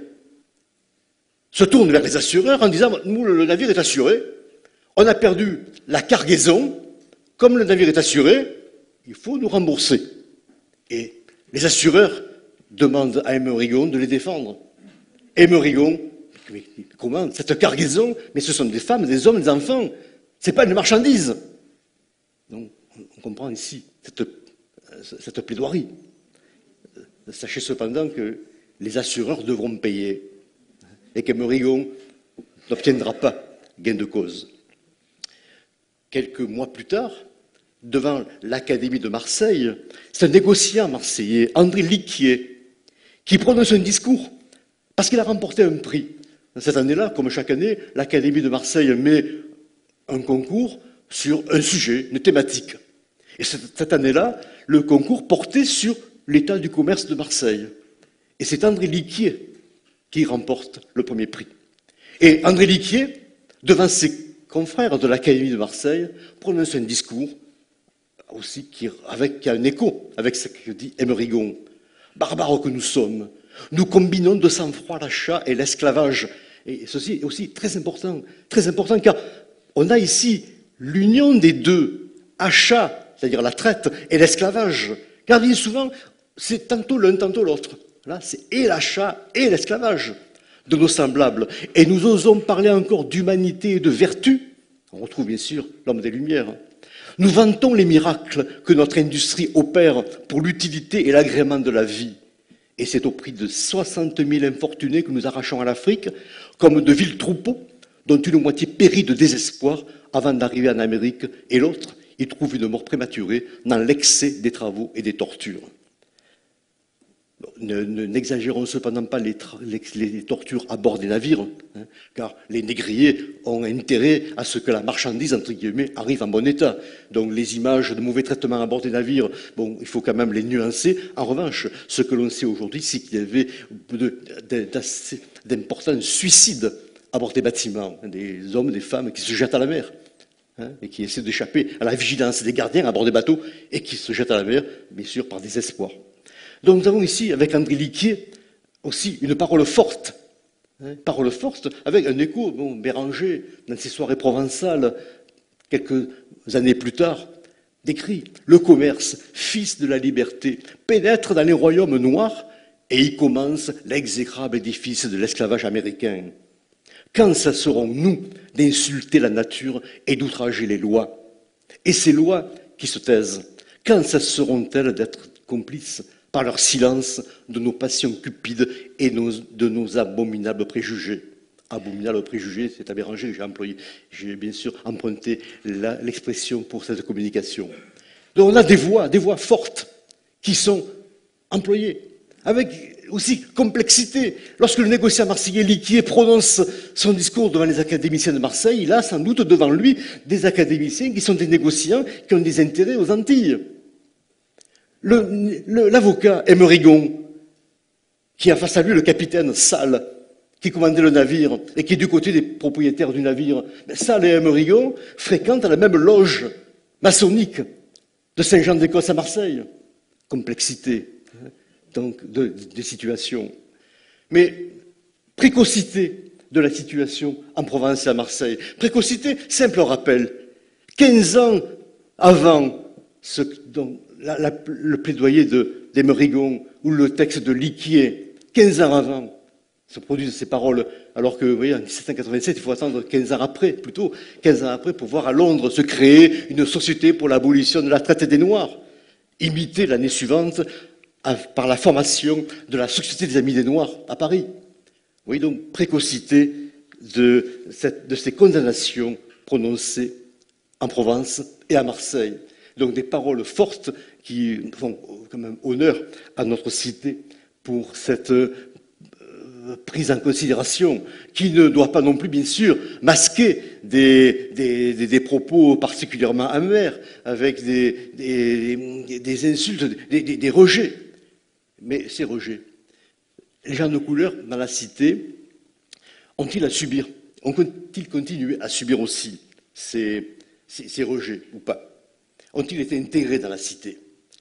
se tournent vers les assureurs en disant « Nous, le navire est assuré, on a perdu la cargaison, comme le navire est assuré, il faut nous rembourser. » Et les assureurs demandent à Émerigon de les défendre. Émerigon, mais comment? Cette cargaison, mais ce sont des femmes, des hommes, des enfants, ce n'est pas une marchandise. Donc, on comprend ici cette, cette plaidoirie. Sachez cependant que les assureurs devront payer et qu'Émerigon n'obtiendra pas gain de cause. Quelques mois plus tard, devant l'Académie de Marseille, c'est un négociant marseillais, André Liquier, qui prononce un discours parce qu'il a remporté un prix. Cette année-là, comme chaque année, l'Académie de Marseille met un concours sur un sujet, une thématique. Et cette année-là, le concours portait sur l'état du commerce de Marseille. Et c'est André Liquier qui remporte le premier prix. Et André Liquier, devant ses confrères de l'Académie de Marseille, prononce un discours aussi qui, avec, qui a un écho avec ce que dit Émerigon. Barbares que nous sommes, nous combinons de sang-froid l'achat et l'esclavage. Et ceci est aussi très important, très important car on a ici l'union des deux, achat, c'est-à-dire la traite, et l'esclavage. Car bien souvent, c'est tantôt l'un, tantôt l'autre. Là, c'est et l'achat et l'esclavage de nos semblables. Et nous osons parler encore d'humanité et de vertu. On retrouve bien sûr l'homme des Lumières. Nous vantons les miracles que notre industrie opère pour l'utilité et l'agrément de la vie. Et c'est au prix de soixante mille infortunés que nous arrachons à l'Afrique, comme de vils troupeaux, dont une moitié périt de désespoir avant d'arriver en Amérique, et l'autre, il trouve une mort prématurée dans l'excès des travaux et des tortures. N'exagérons cependant pas les, les, les tortures à bord des navires, hein, car les négriers ont intérêt à ce que la marchandise, entre guillemets, arrive en bon état. Donc les images de mauvais traitements à bord des navires, bon, il faut quand même les nuancer. En revanche, ce que l'on sait aujourd'hui, c'est qu'il y avait d'importants suicides à bord des bâtiments, des hommes, des femmes qui se jettent à la mer. Hein, et qui essaient d'échapper à la vigilance des gardiens à bord des bateaux et qui se jettent à la mer, bien sûr, par désespoir. Donc nous avons ici, avec André Liquier, aussi une parole forte, hein, parole forte, avec un écho, bon, Béranger, dans ses soirées provençales, quelques années plus tard, décrit « Le commerce, fils de la liberté, pénètre dans les royaumes noirs et y commence l'exécrable édifice de l'esclavage américain. Quand cesserons-nous d'insulter la nature et d'outrager les lois? Et ces lois qui se taisent, quand cesseront-elles d'être complices par leur silence de nos passions cupides et nos, de nos abominables préjugés ?» Abominables préjugés, c'est à Béranger que j'ai employé. J'ai bien sûr emprunté l'expression pour cette communication. Donc on a des voix, des voix fortes qui sont employées, avec aussi complexité. Lorsque le négociant marseillais Liquier prononce son discours devant les académiciens de Marseille, il a sans doute devant lui des académiciens qui sont des négociants, qui ont des intérêts aux Antilles. L'avocat Émerigon, qui a face à lui le capitaine Salles, qui commandait le navire et qui est du côté des propriétaires du navire, Salles et Émerigon fréquentent la même loge maçonnique de Saint-Jean-d'Écosse à Marseille. Complexité, donc, de, de, des situations. Mais précocité de la situation en Provence et à Marseille. Précocité, simple rappel. quinze ans avant ce, donc, la, la, le plaidoyer d'Émerigon ou le texte de Liquier, quinze ans avant, se produisent ces paroles, alors que, vous voyez, en mille sept cent quatre-vingt-sept, il faut attendre quinze ans après, plutôt quinze ans après, pour voir à Londres se créer une société pour l'abolition de la traite des Noirs, imitée l'année suivante à, par la formation de la Société des Amis des Noirs à Paris. Vous voyez donc précocité de, cette, de ces condamnations prononcées en Provence et à Marseille. Donc des paroles fortes qui font quand même honneur à notre cité pour cette prise en considération, qui ne doit pas non plus, bien sûr, masquer des, des, des, des propos particulièrement amers, avec des, des, des insultes, des, des, des rejets. Mais ces rejets, les gens de couleur dans la cité ont-ils à subir, ont-ils continué à subir aussi ces, ces, ces rejets ou pas? Ont-ils été intégrés dans la cité?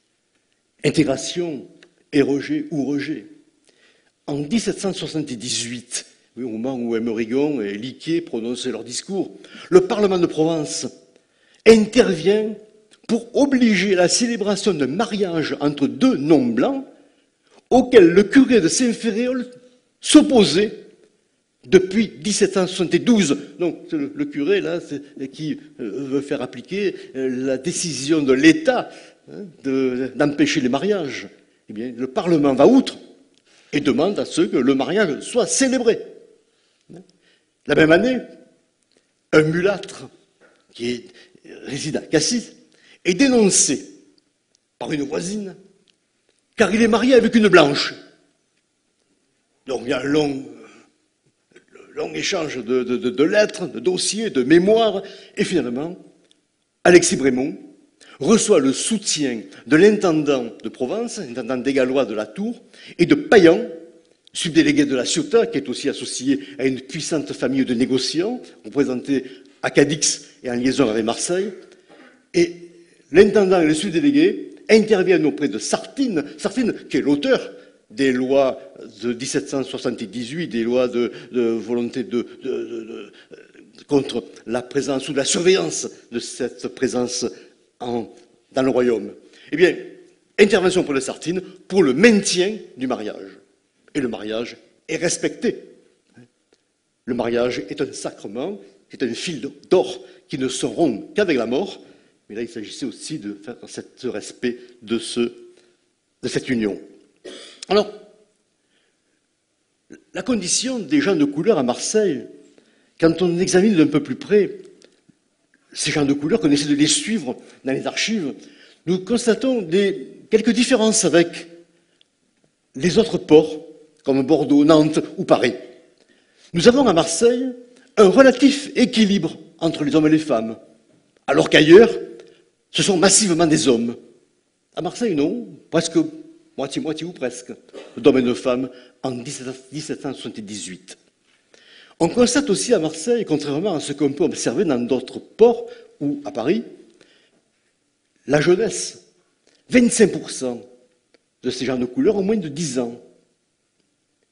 Intégration et rejet ou rejet? En mille sept cent soixante-dix-huit, oui, au moment où Émerigon et Liquier prononçaient leur discours, le Parlement de Provence intervient pour obliger la célébration d'un mariage entre deux non-blancs auquel le curé de Saint-Ferréol s'opposait depuis mille sept cent soixante-douze. Donc le, le curé, là, qui veut faire appliquer la décision de l'État hein, d'empêcher les mariages. Eh bien, le Parlement va outre et demande à ce que le mariage soit célébré. La même année, un mulâtre qui est, réside à Cassis est dénoncé par une voisine car il est marié avec une blanche. Donc il y a un long, long échange de, de, de, de lettres, de dossiers, de mémoires, et finalement, Alexis Brémond reçoit le soutien de l'intendant de Provence, l'intendant dégallois de la Tour, et de Payan, subdélégué de la Ciotat, qui est aussi associé à une puissante famille de négociants, représentés à Cadix et en liaison avec Marseille. Et l'intendant et le subdélégué interviennent auprès de Sartine, Sartine qui est l'auteur des lois de mille sept cent soixante-dix-huit, des lois de, de volonté de, de, de, de, contre la présence ou la surveillance de cette présence en, dans le royaume. Eh bien, intervention pour les Sartines pour le maintien du mariage. Et le mariage est respecté. Le mariage est un sacrement, c'est un fil d'or qui ne se rompt qu'avec la mort. Mais là, il s'agissait aussi de faire ce respect de, ce, de cette union. Alors, la condition des gens de couleur à Marseille, quand on examine d'un peu plus près ces gens de couleur, qu'on essaie de les suivre dans les archives, nous constatons des, quelques différences avec les autres ports, comme Bordeaux, Nantes ou Paris. Nous avons à Marseille un relatif équilibre entre les hommes et les femmes, alors qu'ailleurs, ce sont massivement des hommes. À Marseille, non, presque moitié-moitié ou presque, d'hommes et de femmes en mille sept cent soixante-dix-huit. On constate aussi à Marseille, contrairement à ce qu'on peut observer dans d'autres ports ou à Paris, la jeunesse. vingt-cinq pour cent de ces gens de couleur ont moins de dix ans.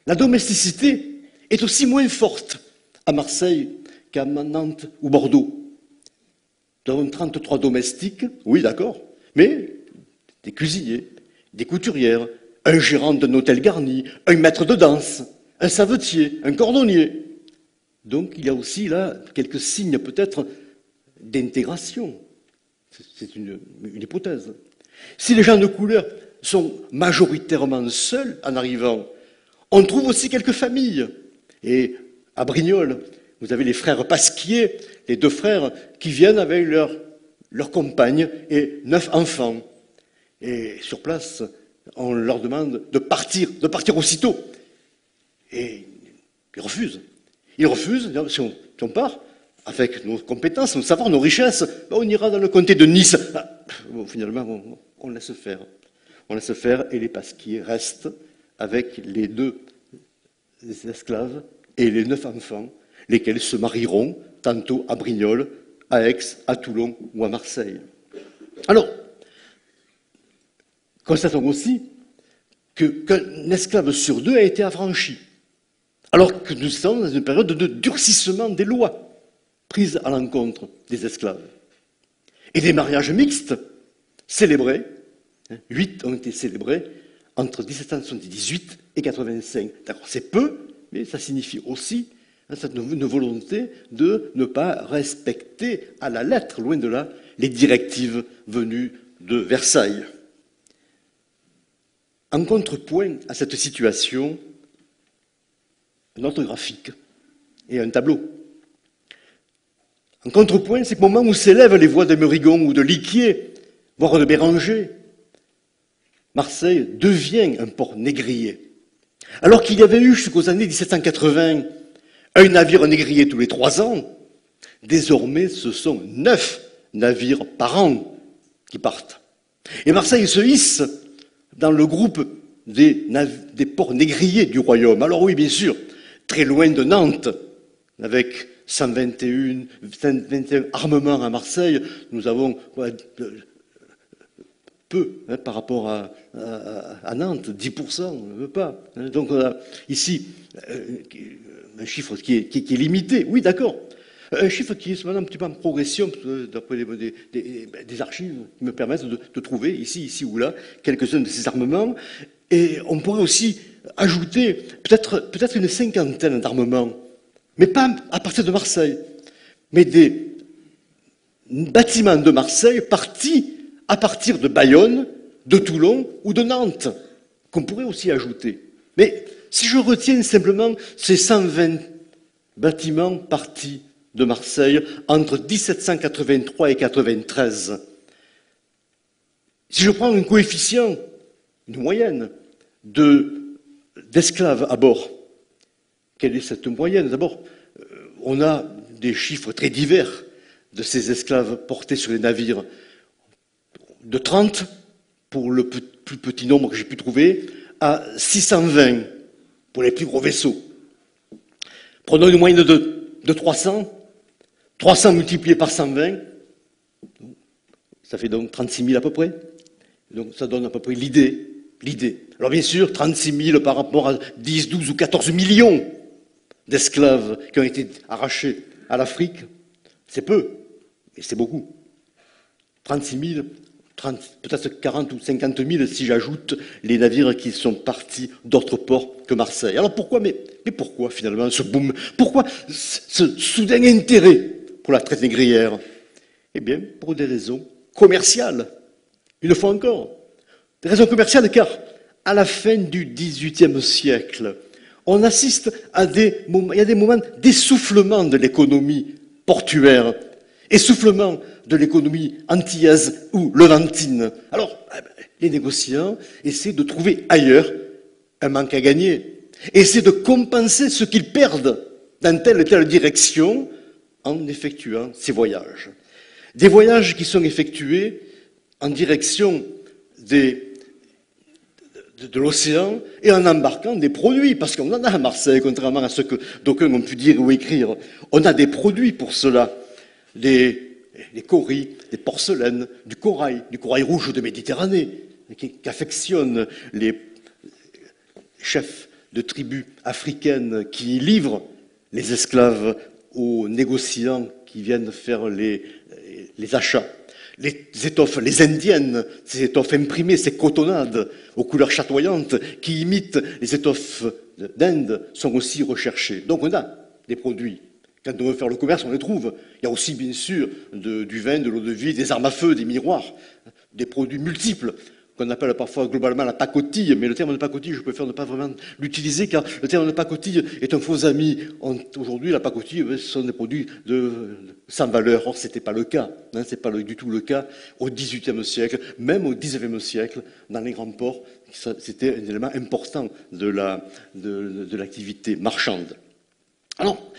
La domesticité est aussi moins forte à Marseille qu'à Nantes ou Bordeaux. Nous avons trente-trois domestiques, oui d'accord, mais des cuisiniers, des couturières, un gérant d'un hôtel garni, un maître de danse, un savetier, un cordonnier. Donc il y a aussi là quelques signes peut-être d'intégration. C'est une, une hypothèse. Si les gens de couleur sont majoritairement seuls en arrivant, on trouve aussi quelques familles. Et à Brignoles, vous avez les frères Pasquier, les deux frères qui viennent avec leur, leur compagne et neuf enfants. Et sur place, on leur demande de partir, de partir aussitôt. Et ils refusent. Ils refusent, si on, si on part, avec nos compétences, nos savoirs, nos richesses, on ira dans le comté de Nice. Ah, bon, finalement, on, on laisse faire. On laisse faire et les Pasquier restent avec les deux esclaves et les neuf enfants, lesquels se marieront tantôt à Brignoles, à Aix, à Toulon ou à Marseille. Alors, constatons aussi qu'un esclave sur deux a été affranchi, alors que nous sommes dans une période de durcissement des lois prises à l'encontre des esclaves. Et des mariages mixtes célébrés, huit ont été célébrés entre mille sept cent soixante-dix-huit et quatre-vingt-cinq. D'accord, c'est peu, mais ça signifie aussi une volonté de ne pas respecter à la lettre, loin de là, les directives venues de Versailles. En contrepoint à cette situation, un autre graphique et un tableau. En contrepoint, c'est au moment où s'élèvent les voix de Merigon ou de Liquier, voire de Béranger, Marseille devient un port négrier. Alors qu'il y avait eu jusqu'aux années mille sept cent quatre-vingts un navire négrier tous les trois ans, désormais ce sont neuf navires par an qui partent. Et Marseille se hisse dans le groupe des, des ports négriers du royaume. Alors oui, bien sûr, très loin de Nantes, avec cent vingt et un, cent vingt et un armements à Marseille, nous avons ouais, peu hein, par rapport à, à, à Nantes, dix pour cent, on ne veut pas. Donc on a ici euh, un chiffre qui est, qui, qui est limité, oui d'accord, un chiffre qui est maintenant un petit peu en progression, d'après des, des, des archives qui me permettent de, de trouver ici, ici ou là, quelques-uns de ces armements, et on pourrait aussi ajouter peut-être peut-être une cinquantaine d'armements, mais pas à partir de Marseille, mais des bâtiments de Marseille partis à partir de Bayonne, de Toulon ou de Nantes, qu'on pourrait aussi ajouter. Mais si je retiens simplement ces cent vingt bâtiments partis de Marseille entre mille sept cent quatre-vingt-trois et quatre-vingt-treize, si je prends un coefficient, une moyenne, de, d'esclaves à bord, quelle est cette moyenne? D'abord, on a des chiffres très divers de ces esclaves portés sur les navires, de trente pour le plus petit nombre que j'ai pu trouver, à six cent vingt pour les plus gros vaisseaux. Prenons une moyenne de, de trois cents, trois cents multiplié par cent vingt, ça fait donc trente-six mille à peu près. Donc ça donne à peu près l'idée. l'idée. Alors bien sûr, trente-six mille par rapport à dix, douze ou quatorze millions d'esclaves qui ont été arrachés à l'Afrique, c'est peu, mais c'est beaucoup. trente-six mille, peut-être quarante ou cinquante mille si j'ajoute les navires qui sont partis d'autres ports que Marseille. Alors pourquoi, mais, mais pourquoi finalement ce boom? Pourquoi ce soudain intérêt pour la traite négrière? Eh bien, pour des raisons commerciales. Une fois encore, des raisons commerciales car à la fin du dix-huitième siècle, on assiste à des moments, il y a des moments d'essoufflement de l'économie portuaire, essoufflement de l'économie antillaise ou levantine. Alors, les négociants essaient de trouver ailleurs un manque à gagner, essaient de compenser ce qu'ils perdent dans telle ou telle direction en effectuant ces voyages. Des voyages qui sont effectués en direction des, de, de l'océan et en embarquant des produits, parce qu'on en a à Marseille, contrairement à ce que d'aucuns ont pu dire ou écrire. On a des produits pour cela, des, des coris, des porcelaines, du corail, du corail rouge de Méditerranée, qu'affectionnent les chefs de tribus africaines qui livrent les esclaves aux négociants qui viennent faire les, les achats. Les étoffes, les indiennes, ces étoffes imprimées, ces cotonnades aux couleurs chatoyantes qui imitent les étoffes d'Inde sont aussi recherchées. Donc on a des produits. Quand on veut faire le commerce, on les trouve. Il y a aussi, bien sûr, de, du vin, de l'eau de vie, des armes à feu, des miroirs, des produits multiples, qu'on appelle parfois globalement la pacotille, mais le terme de pacotille, je préfère ne pas vraiment l'utiliser, car le terme de pacotille est un faux ami. Aujourd'hui, la pacotille, ce sont des produits de, sans valeur. Or, ce n'était pas le cas. Hein, ce n'est pas le, du tout le cas au dix-huitième siècle, même au dix-neuvième siècle, dans les grands ports, c'était un élément important de, la, de, de l'activité marchande. Alors,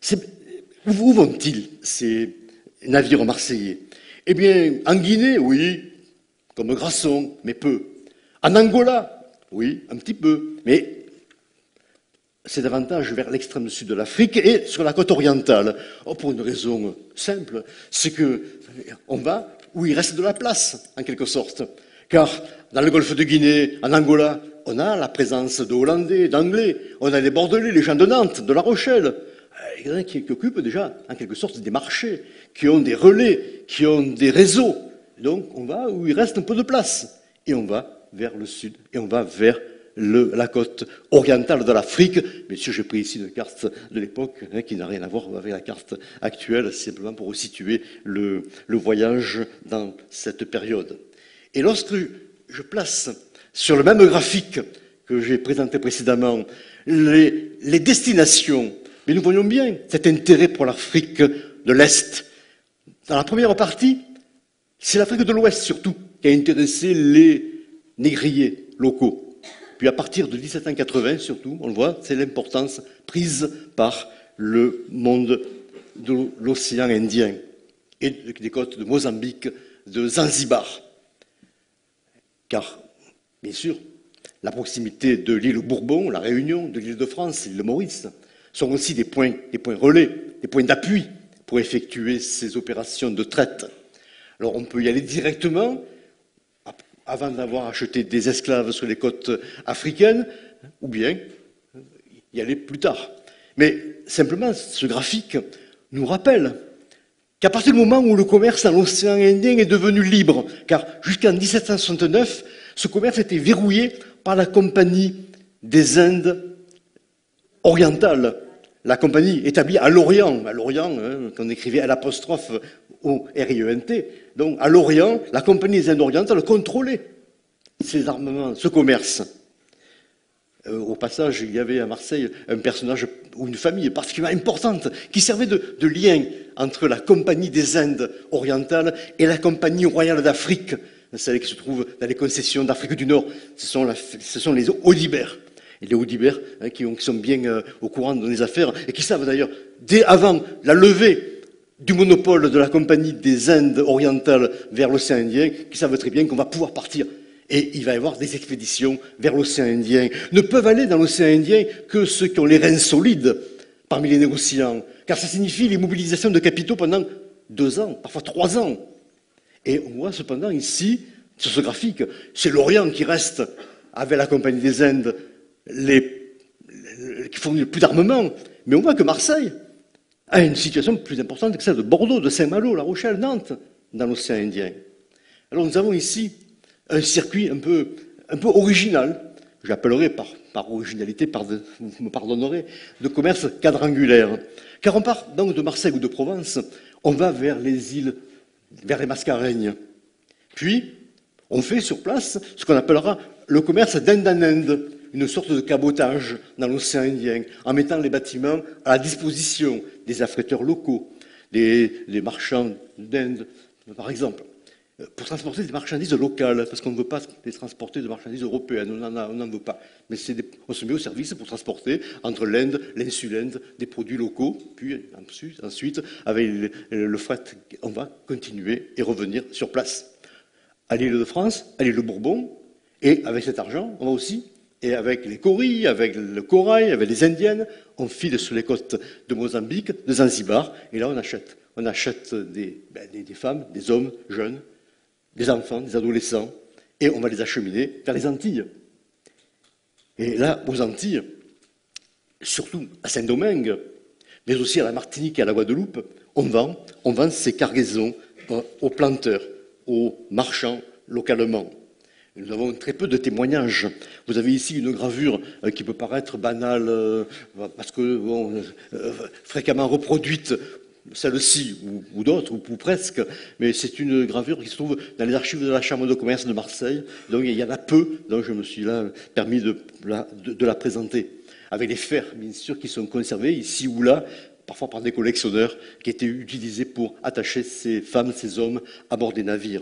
où vont-ils, ces navires marseillais? Eh bien, en Guinée, oui, comme Grasson, mais peu. En Angola, oui, un petit peu, mais c'est davantage vers l'extrême sud de l'Afrique et sur la côte orientale. Oh, pour une raison simple, c'est que on va où il reste de la place, en quelque sorte. Car dans le golfe de Guinée, en Angola, on a la présence de Hollandais, d'Anglais, on a les Bordelais, les gens de Nantes, de La Rochelle. Il y en a qui, qui occupent déjà, en quelque sorte, des marchés, qui ont des relais, qui ont des réseaux. Donc, on va où il reste un peu de place. Et on va vers le sud, et on va vers le, la côte orientale de l'Afrique. Bien sûr, j'ai pris ici une carte de l'époque hein, qui n'a rien à voir avec la carte actuelle, simplement pour situer le, le voyage dans cette période. Et lorsque je place sur le même graphique que j'ai présenté précédemment les, les destinations, mais nous voyons bien cet intérêt pour l'Afrique de l'Est. Dans la première partie, c'est l'Afrique de l'Ouest surtout qui a intéressé les négriers locaux. Puis à partir de dix-sept cent quatre-vingts surtout, on le voit, c'est l'importance prise par le monde de l'océan Indien et des côtes de Mozambique, de Zanzibar. Car, bien sûr, la proximité de l'île Bourbon, la Réunion, de l'île de France, l'île de Maurice, sont aussi des points, des points relais, des points d'appui pour effectuer ces opérations de traite. Alors on peut y aller directement, avant d'avoir acheté des esclaves sur les côtes africaines, ou bien y aller plus tard. Mais simplement, ce graphique nous rappelle qu'à partir du moment où le commerce dans l'océan Indien est devenu libre, car jusqu'en dix-sept cent soixante-neuf, ce commerce était verrouillé par la Compagnie des Indes orientales, la compagnie établie à l'Orient, à l'Orient, hein, qu'on écrivait à l'apostrophe au R I E N T, donc à l'Orient, la Compagnie des Indes orientales contrôlait ces armements, ce commerce. Euh, au passage, il y avait à Marseille un personnage ou une famille particulièrement importante qui servait de, de lien entre la Compagnie des Indes orientales et la Compagnie royale d'Afrique, celle qui se trouve dans les concessions d'Afrique du Nord. Ce sont, la, ce sont les Audibert. Et les Audibert hein, qui, ont, qui sont bien euh, au courant de les affaires et qui savent d'ailleurs, dès avant la levée du monopole de la Compagnie des Indes orientales vers l'océan Indien, qui savent très bien qu'on va pouvoir partir. Et il va y avoir des expéditions vers l'océan Indien. Ne peuvent aller dans l'océan Indien que ceux qui ont les reins solides parmi les négociants, car ça signifie l'immobilisation de capitaux pendant deux ans, parfois trois ans. Et on voit cependant ici, sur ce graphique, c'est l'Orient qui reste avec la Compagnie des Indes, les, les, qui fournit le plus d'armement. Mais on voit que Marseille a une situation plus importante que celle de Bordeaux, de Saint-Malo, La Rochelle, Nantes, dans l'océan Indien. Alors nous avons ici un circuit un peu, un peu original, j'appellerai par, par originalité, par de, vous me pardonnerez, de commerce quadrangulaire. Car on part donc de Marseille ou de Provence, on va vers les îles, vers les Mascareignes. Puis, on fait sur place ce qu'on appellera le commerce d'Inde en Inde, une sorte de cabotage dans l'océan Indien, en mettant les bâtiments à la disposition des affréteurs locaux, des, des marchands d'Inde, par exemple, pour transporter des marchandises locales, parce qu'on ne veut pas les transporter de marchandises européennes, on n'en veut pas. Mais des, on se met au service pour transporter entre l'Inde, l'insulinde, des produits locaux, puis ensuite, ensuite avec le, le fret, on va continuer et revenir sur place. À l'île de France, à l'île de Bourbon, et avec cet argent, on va aussi, et avec les coris, avec le corail, avec les indiennes, on file sur les côtes de Mozambique, de Zanzibar, et là on achète. On achète des, ben, des, des femmes, des hommes jeunes, des enfants, des adolescents, et on va les acheminer vers les Antilles. Et là, aux Antilles, surtout à Saint-Domingue, mais aussi à la Martinique et à la Guadeloupe, on vend, on vend ces cargaisons aux planteurs, aux marchands localement. Nous avons très peu de témoignages. Vous avez ici une gravure qui peut paraître banale, parce que bon, fréquemment reproduite, celle-ci ou, ou d'autres, ou, ou presque, mais c'est une gravure qui se trouve dans les archives de la Chambre de commerce de Marseille. Donc il y en a peu, donc je me suis là permis de la, de, de la présenter. Avec les fers, bien sûr, qui sont conservés ici ou là, parfois par des collectionneurs, qui étaient utilisés pour attacher ces femmes, ces hommes à bord des navires.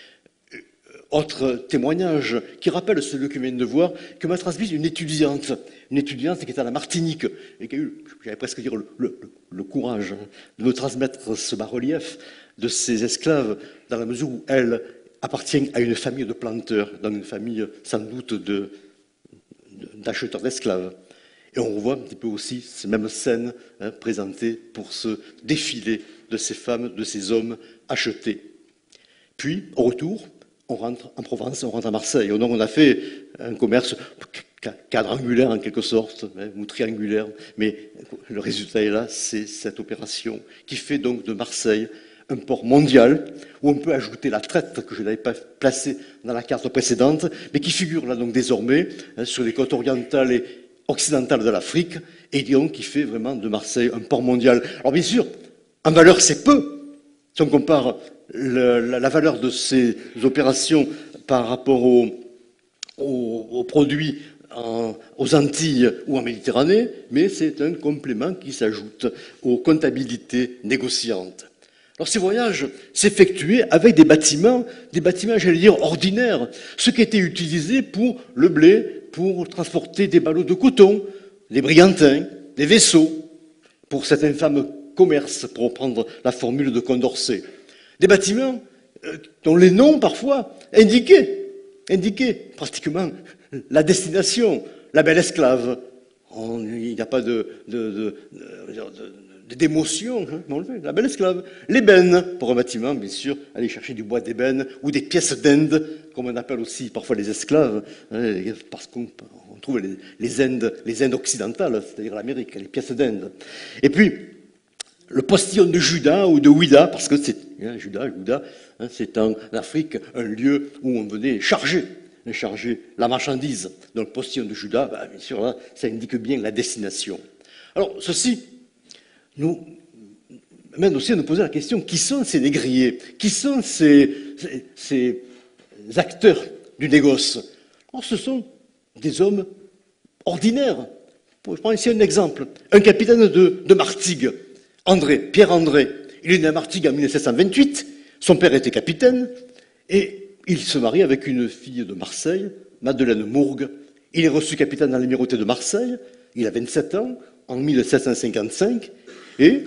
Autre témoignage qui rappelle celui que vient de voir, que m'a transmis une étudiante, une étudiante qui était à la Martinique et qui a eu, j'allais presque dire, le, le, le courage de me transmettre ce bas-relief de ces esclaves, dans la mesure où elle appartient à une famille de planteurs, dans une famille sans doute de, d'acheteurs d'esclaves. Et on revoit un petit peu aussi ces mêmes scènes hein, présentées pour ce défilé de ces femmes, de ces hommes achetés. Puis, au retour, on rentre en Provence, on rentre à Marseille. Donc on a fait un commerce quadrangulaire en quelque sorte, hein, ou triangulaire, mais le résultat est là, c'est cette opération qui fait donc de Marseille un port mondial, où on peut ajouter la traite que je n'avais pas placée dans la carte précédente, mais qui figure là donc désormais hein, sur les côtes orientales et occidentale de l'Afrique, et donc qui fait vraiment de Marseille un port mondial. Alors bien sûr, en valeur c'est peu, si on compare le, la, la valeur de ces opérations par rapport aux, aux, aux produits en, aux Antilles ou en Méditerranée, mais c'est un complément qui s'ajoute aux comptabilités négociantes. Alors ces voyages s'effectuaient avec des bâtiments, des bâtiments, j'allais dire, ordinaires, ceux qui étaient utilisés pour le blé, pour transporter des ballots de coton, des brigantins, des vaisseaux, pour cet infâme commerce, pour reprendre la formule de Condorcet. Des bâtiments euh, dont les noms, parfois, indiquaient, indiquaient pratiquement la destination, la belle esclave. On, il n'y a pas de... de, de, de, de d'émotion, hein, la belle esclave. L'ébène, pour un bâtiment, bien sûr, aller chercher du bois d'ébène ou des pièces d'Inde, comme on appelle aussi parfois les esclaves, hein, parce qu'on trouve les, les, Indes, les Indes occidentales, c'est-à-dire l'Amérique, les pièces d'Inde. Et puis, le postillon de Juda ou de Ouida, parce que c'est, hein, Juda, Juda, hein, c'est en Afrique un lieu où on venait charger, charger la marchandise. Donc le postillon de Juda, bah, bien sûr, là, ça indique bien la destination. Alors, ceci nous mène aussi à nous poser la question, qui sont ces négriers? Qui sont ces, ces, ces acteurs du négoce? Alors, ce sont des hommes ordinaires. Je prends ici un exemple. Un capitaine de, de Martigues, André, Pierre André. Il est né à Martigues en mille sept cent vingt-huit. Son père était capitaine. Et il se marie avec une fille de Marseille, Madeleine Mourgue. Il est reçu capitaine dans l'Amirauté de Marseille. Il a vingt-sept ans, en mille sept cent cinquante-cinq. Et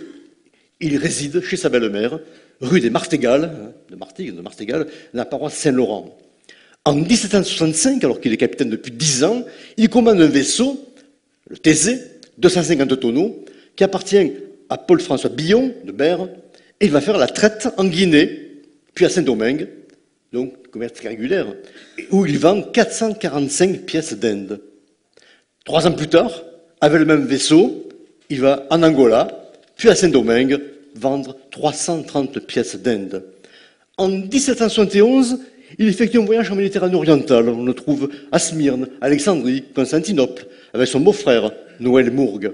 il réside chez sa belle-mère, rue des Martégal, de Martigues, de Martégal, dans la paroisse Saint-Laurent. En mille sept cent soixante-cinq, alors qu'il est capitaine depuis dix ans, il commande un vaisseau, le Thésée, deux cent cinquante tonneaux, qui appartient à Paul-François Billon, de Berre, et il va faire la traite en Guinée, puis à Saint-Domingue, donc commerce triangulaire, où il vend quatre cent quarante-cinq pièces d'Inde. Trois ans plus tard, avec le même vaisseau, il va en Angola, puis à Saint-Domingue, vendre trois cent trente pièces d'Inde. En mille sept cent soixante et onze, il effectue un voyage en Méditerranée orientale. On le trouve à Smyrne, Alexandrie, Constantinople, avec son beau-frère, Noël Mourgue.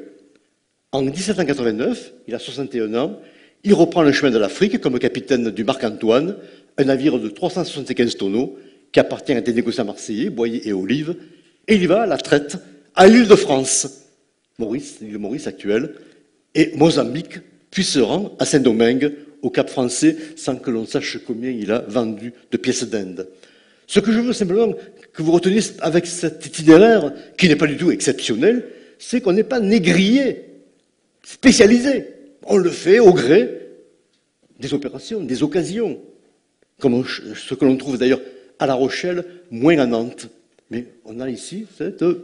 En mille sept cent quatre-vingt-neuf, il a soixante et un ans, il reprend le chemin de l'Afrique comme capitaine du Marc-Antoine, un navire de trois cent soixante-quinze tonneaux qui appartient à des négociants marseillais, Boyer et Olive, et il va à la traite à l'île de France, Maurice, l'île Maurice actuelle, et Mozambique, puis se rend à Saint-Domingue, au Cap Français, sans que l'on sache combien il a vendu de pièces d'Inde. Ce que je veux simplement que vous reteniez avec cet itinéraire, qui n'est pas du tout exceptionnel, c'est qu'on n'est pas négrier, spécialisé. On le fait au gré des opérations, des occasions, comme ce que l'on trouve d'ailleurs à La Rochelle, moins à Nantes. Mais on a ici cette, euh,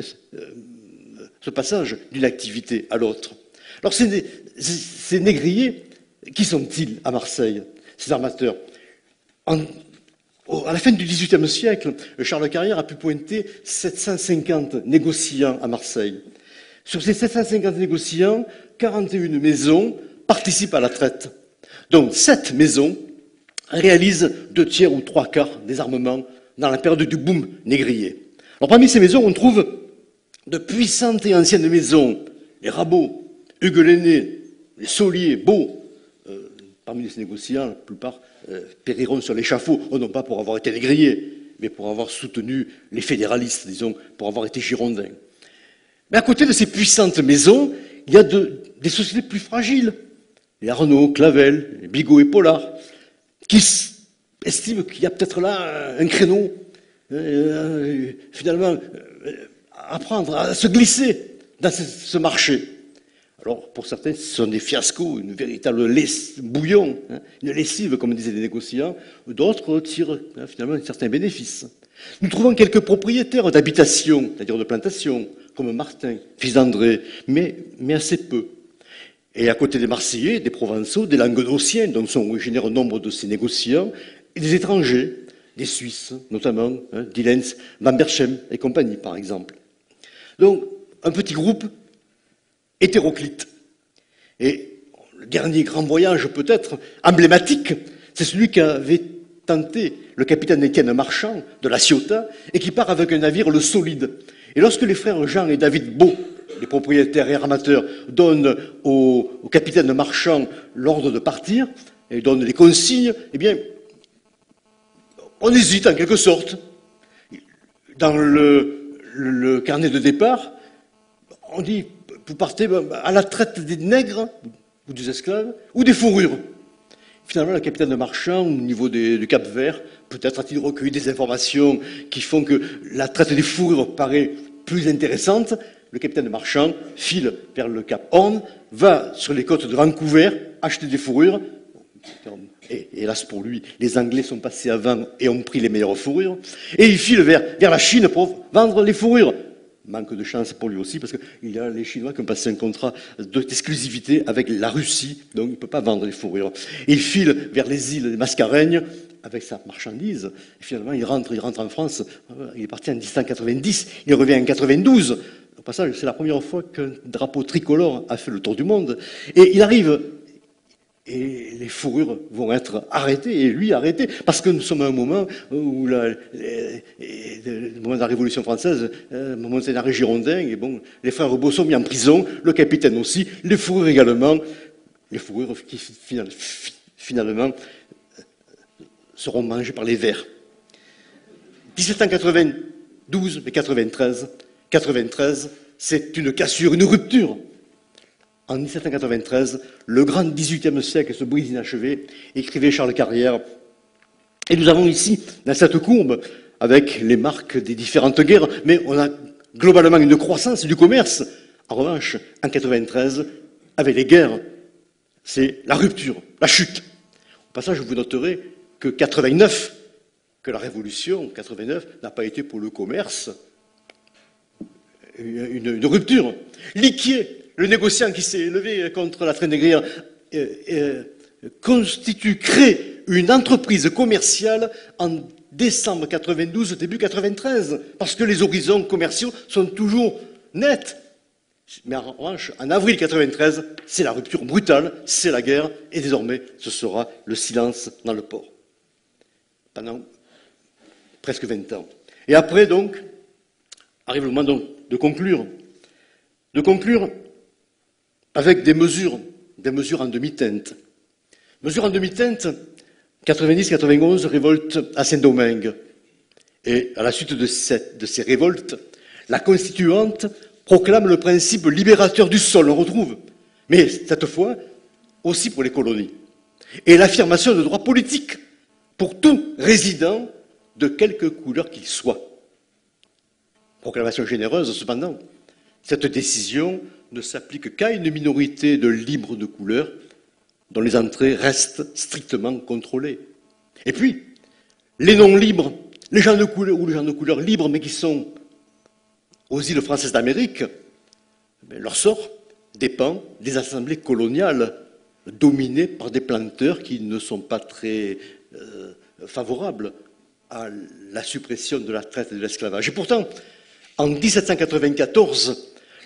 ce passage d'une activité à l'autre. Alors ces, ces négriers, qui sont-ils à Marseille, ces armateurs? en, À la fin du dix-huitième siècle, Charles Carrière a pu pointer sept cent cinquante négociants à Marseille. Sur ces sept cent cinquante négociants, quarante et une maisons participent à la traite. Donc, sept maisons réalisent deux tiers ou trois quarts des armements dans la période du boom négrier. Alors, parmi ces maisons, on trouve de puissantes et anciennes maisons, les Rabot, Hugues l'Aîné, les Solier, Beau. Euh, parmi ces négociants, la plupart euh, périront sur l'échafaud, oh, non pas pour avoir été négriers, mais pour avoir soutenu les fédéralistes, disons, pour avoir été girondins. Mais à côté de ces puissantes maisons, il y a de, des sociétés plus fragiles. Les Arnaud, Clavel, les Bigot et Pollard, qui estiment qu'il y a peut-être là un créneau, euh, finalement, euh, à prendre, à se glisser dans ce, ce marché. Alors, pour certains, ce sont des fiascos, une véritable less, bouillon, hein, une lessive, comme disaient les négociants. D'autres tirent hein, finalement un certain bénéfice. Nous trouvons quelques propriétaires d'habitation, c'est-à-dire de plantation, comme Martin, fils d'André, mais, mais assez peu. Et à côté des Marseillais, des Provençaux, des Languedociens, dont sont originaires nombre de ces négociants, et des étrangers, des Suisses, notamment, hein, Dillens, Van Berchem et compagnie, par exemple. Donc, un petit groupe hétéroclite. Et le dernier grand voyage, peut-être, emblématique, c'est celui qu'avait tenté le capitaine Étienne Marchand de la Ciotat et qui part avec un navire, le Solide. Et lorsque les frères Jean et David Beau, les propriétaires et armateurs, donnent au, au capitaine Marchand l'ordre de partir et donnent les consignes, eh bien, on hésite en quelque sorte. Dans le, le, le carnet de départ, on dit vous partez à la traite des nègres ou des esclaves ou des fourrures. Finalement, le capitaine Marchand, au niveau des, du Cap Vert, peut-être a-t-il recueilli des informations qui font que la traite des fourrures paraît plus intéressante. Le capitaine Marchand file vers le Cap Horn, va sur les côtes de Vancouver, acheter des fourrures. Et hélas pour lui, les Anglais sont passés avant et ont pris les meilleures fourrures. Et il file vers, vers la Chine pour vendre les fourrures. Manque de chance pour lui aussi, parce qu'il y a les Chinois qui ont passé un contrat d'exclusivité avec la Russie, donc il ne peut pas vendre les fourrures. Il file vers les îles des Mascareignes avec sa marchandise, et finalement il rentre, il rentre en France, il est parti en dix-sept cent quatre-vingt-dix, il revient en quatre-vingt-douze. Au passage, c'est la première fois qu'un drapeau tricolore a fait le tour du monde, et il arrive, et les fourrures vont être arrêtées, et lui arrêté, parce que nous sommes à un moment où la, les, les, le moment de la Révolution française, le moment de l'arrêt girondin, et bon, les frères Beau sont mis en prison, le capitaine aussi, les fourrures également, les fourrures qui finalement seront mangées par les vers. dix-sept cent quatre-vingt-douze et quatre-vingt-treize, quatre-vingt-treize, c'est une cassure, une rupture. En dix-sept cent quatre-vingt-treize, le grand dix-huitième siècle se brise inachevé, écrivait Charles Carrière. Et nous avons ici, dans cette courbe, avec les marques des différentes guerres, mais on a globalement une croissance du commerce. En revanche, en quatre-vingt-treize, avec les guerres, c'est la rupture, la chute. Au passage, vous noterez que quatre-vingt-neuf, que la Révolution, quatre-vingt-neuf, n'a pas été pour le commerce une, une rupture. Liquier, le négociant qui s'est élevé contre la traite négrière, euh, euh, constitue, crée une entreprise commerciale en décembre quatre-vingt-douze, début quatre-vingt-treize, parce que les horizons commerciaux sont toujours nets. Mais en revanche, en avril quatre-vingt-treize, c'est la rupture brutale, c'est la guerre, et désormais, ce sera le silence dans le port. Pendant presque vingt ans. Et après, donc, arrive le moment donc de conclure. De conclure avec des mesures, des mesures en demi-teinte. Mesures en demi-teinte, quatre-vingt-dix quatre-vingt-onze, révolte à Saint-Domingue. Et à la suite de, cette, de ces révoltes, la Constituante proclame le principe libérateur du sol, on retrouve, mais cette fois aussi pour les colonies. Et l'affirmation de droits politiques pour tout résident de quelque couleur qu'il soit. Proclamation généreuse, cependant. Cette décision ne s'applique qu'à une minorité de libres de couleur dont les entrées restent strictement contrôlées. Et puis, les non-libres, les gens de couleur ou les gens de couleur libres mais qui sont aux îles françaises d'Amérique, leur sort dépend des assemblées coloniales dominées par des planteurs qui ne sont pas très euh, favorables à la suppression de la traite et de l'esclavage. Et pourtant, en dix-sept cent quatre-vingt-quatorze,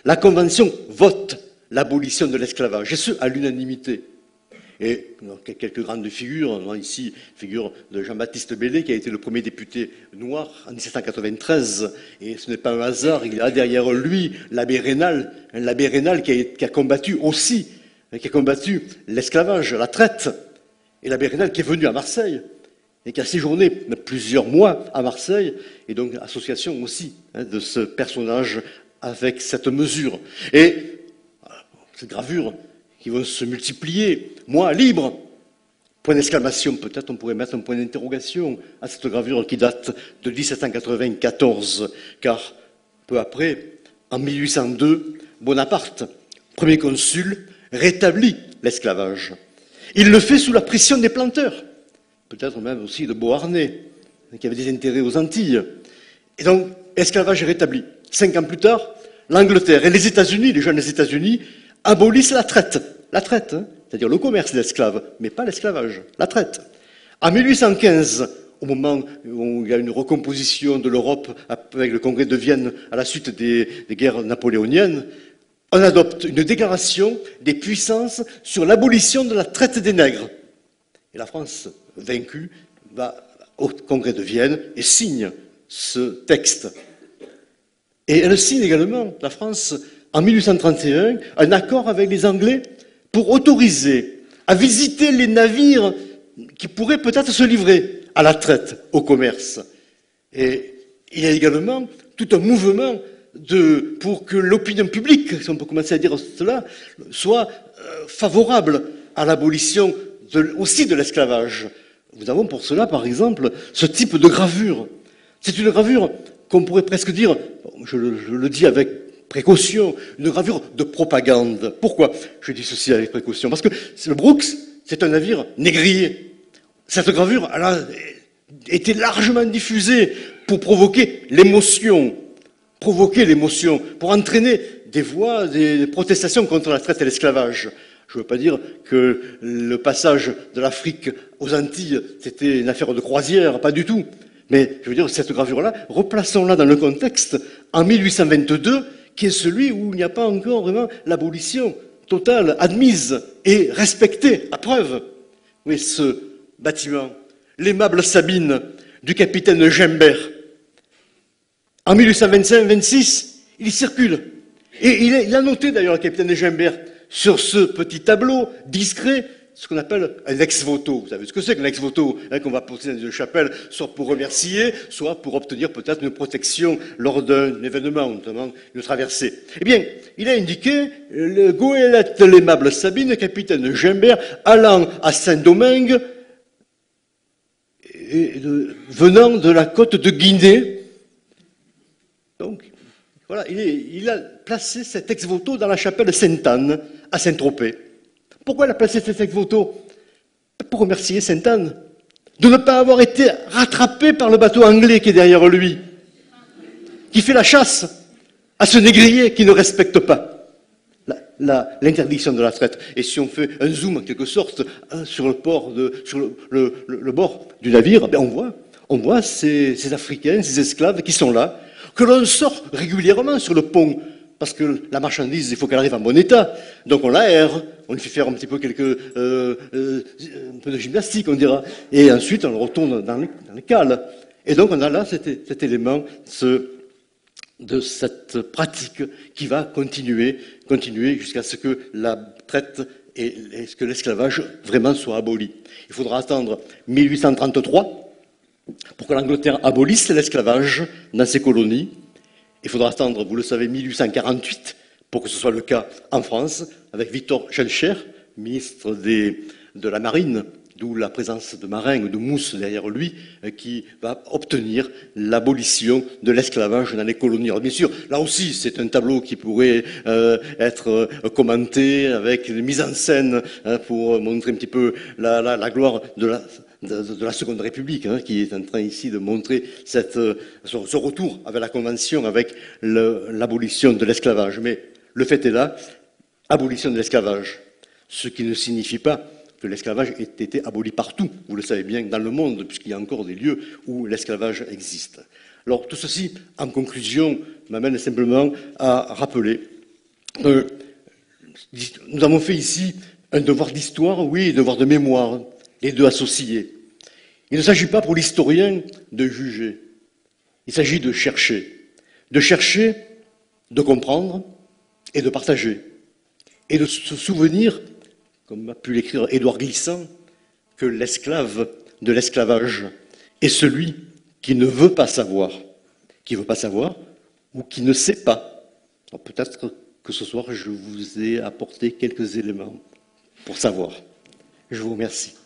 La Convention vote l'abolition de l'esclavage, et ce, à l'unanimité. Et donc, quelques grandes figures, ici, figure de Jean-Baptiste Bellay, qui a été le premier député noir en dix-sept cent quatre-vingt-treize, et ce n'est pas un hasard, il a derrière lui l'abbé Raynal, l'abbé Raynal qui a, qui a combattu aussi, qui a combattu l'esclavage, la traite, et l'abbé Raynal qui est venu à Marseille, et qui a séjourné plusieurs mois à Marseille, et donc association aussi hein, de ce personnage avec cette mesure. Et cette gravure qui vont se multiplier, moi libre, point d'exclamation, peut-être on pourrait mettre un point d'interrogation à cette gravure qui date de dix-sept cent quatre-vingt-quatorze, car peu après, en mille huit cent deux, Bonaparte, premier consul, rétablit l'esclavage. Il le fait sous la pression des planteurs, peut-être même aussi de Beauharnais, qui avait des intérêts aux Antilles. Et donc, l'esclavage est rétabli. Cinq ans plus tard, l'Angleterre et les États-Unis, les jeunes États-Unis, abolissent la traite. La traite, hein, c'est-à-dire le commerce d'esclaves, mais pas l'esclavage, la traite. En mille huit cent quinze, au moment où il y a une recomposition de l'Europe avec le congrès de Vienne à la suite des, des guerres napoléoniennes, on adopte une déclaration des puissances sur l'abolition de la traite des nègres. Et la France, vaincue, va au congrès de Vienne et signe ce texte. Et elle signe également, la France, en mille huit cent trente et un, un accord avec les Anglais pour autoriser à visiter les navires qui pourraient peut-être se livrer à la traite, au commerce. Et il y a également tout un mouvement de, pour que l'opinion publique, si on peut commencer à dire cela, soit euh, favorable à l'abolition aussi de l'esclavage. Nous avons pour cela, par exemple, ce type de gravure. C'est une gravure qu'on pourrait presque dire, je le, je le dis avec précaution, une gravure de propagande. Pourquoi je dis ceci avec précaution? Parce que le Brooks, c'est un navire négrier. Cette gravure, elle a été largement diffusée pour provoquer l'émotion, provoquer l'émotion, pour entraîner des voix, des protestations contre la traite et l'esclavage. Je ne veux pas dire que le passage de l'Afrique aux Antilles, c'était une affaire de croisière, pas du tout. Mais je veux dire, cette gravure-là, replaçons-la dans le contexte en mille huit cent vingt-deux, qui est celui où il n'y a pas encore vraiment l'abolition totale, admise et respectée, à preuve. Oui, ce bâtiment, l'aimable Sabine du capitaine Gimbert, en mille huit cent vingt-cinq vingt-six, il circule. Et il, est, il a noté d'ailleurs, le capitaine Gimbert, sur ce petit tableau discret, ce qu'on appelle un ex-voto. Vous savez ce que c'est qu'un ex-voto, hein, qu'on va poser dans une chapelle, soit pour remercier, soit pour obtenir peut-être une protection lors d'un événement, notamment une traversée. Eh bien, il a indiqué le goélette de l'aimable Sabine, capitaine Gimbert, allant à Saint-Domingue, et de, venant de la côte de Guinée. Donc, voilà, il, est, il a placé cet ex-voto dans la chapelle Sainte-Anne, à Saint-Tropez. Pourquoi il a placé cet ex-voto? Pour remercier Sainte-Anne de ne pas avoir été rattrapé par le bateau anglais qui est derrière lui, qui fait la chasse à ce négrier qui ne respecte pas l'interdiction de la traite. Et si on fait un zoom, en quelque sorte, hein, sur le port, de, sur le, le, le, le bord du navire, ben on voit, on voit ces, ces Africains, ces esclaves qui sont là, que l'on sort régulièrement sur le pont, parce que la marchandise, il faut qu'elle arrive en bon état. Donc on l'aère, on lui fait faire un petit peu quelques, euh, euh, un peu de gymnastique, on dira, et ensuite on le retourne dans les, dans les cales. Et donc on a là cet, cet élément ce, de cette pratique qui va continuer, continuer jusqu'à ce que la traite et, et ce que l'esclavage vraiment soit aboli. Il faudra attendre mille huit cent trente-trois pour que l'Angleterre abolisse l'esclavage dans ses colonies. Il faudra attendre, vous le savez, mille huit cent quarante-huit pour que ce soit le cas en France, avec Victor Schœlcher, ministre des, de la Marine, d'où la présence de marins ou de mousses derrière lui, qui va obtenir l'abolition de l'esclavage dans les colonies. Alors bien sûr, là aussi, c'est un tableau qui pourrait euh, être euh, commenté avec une mise en scène hein, pour montrer un petit peu la, la, la gloire de la... De, de la Seconde République, hein, qui est en train ici de montrer cette, ce, ce retour avec la Convention, avec l'abolition de l'esclavage. Mais le fait est là, abolition de l'esclavage, ce qui ne signifie pas que l'esclavage ait été aboli partout, vous le savez bien, dans le monde, puisqu'il y a encore des lieux où l'esclavage existe. Alors tout ceci, en conclusion, m'amène simplement à rappeler Euh, nous avons fait ici un devoir d'histoire, oui, et un devoir de mémoire, les deux associés. Il ne s'agit pas pour l'historien de juger, il s'agit de chercher, de chercher, de comprendre et de partager, et de se souvenir, comme a pu l'écrire Édouard Glissant, que l'esclave de l'esclavage est celui qui ne veut pas savoir, qui ne veut pas savoir ou qui ne sait pas. Peut-être que ce soir, je vous ai apporté quelques éléments pour savoir. Je vous remercie.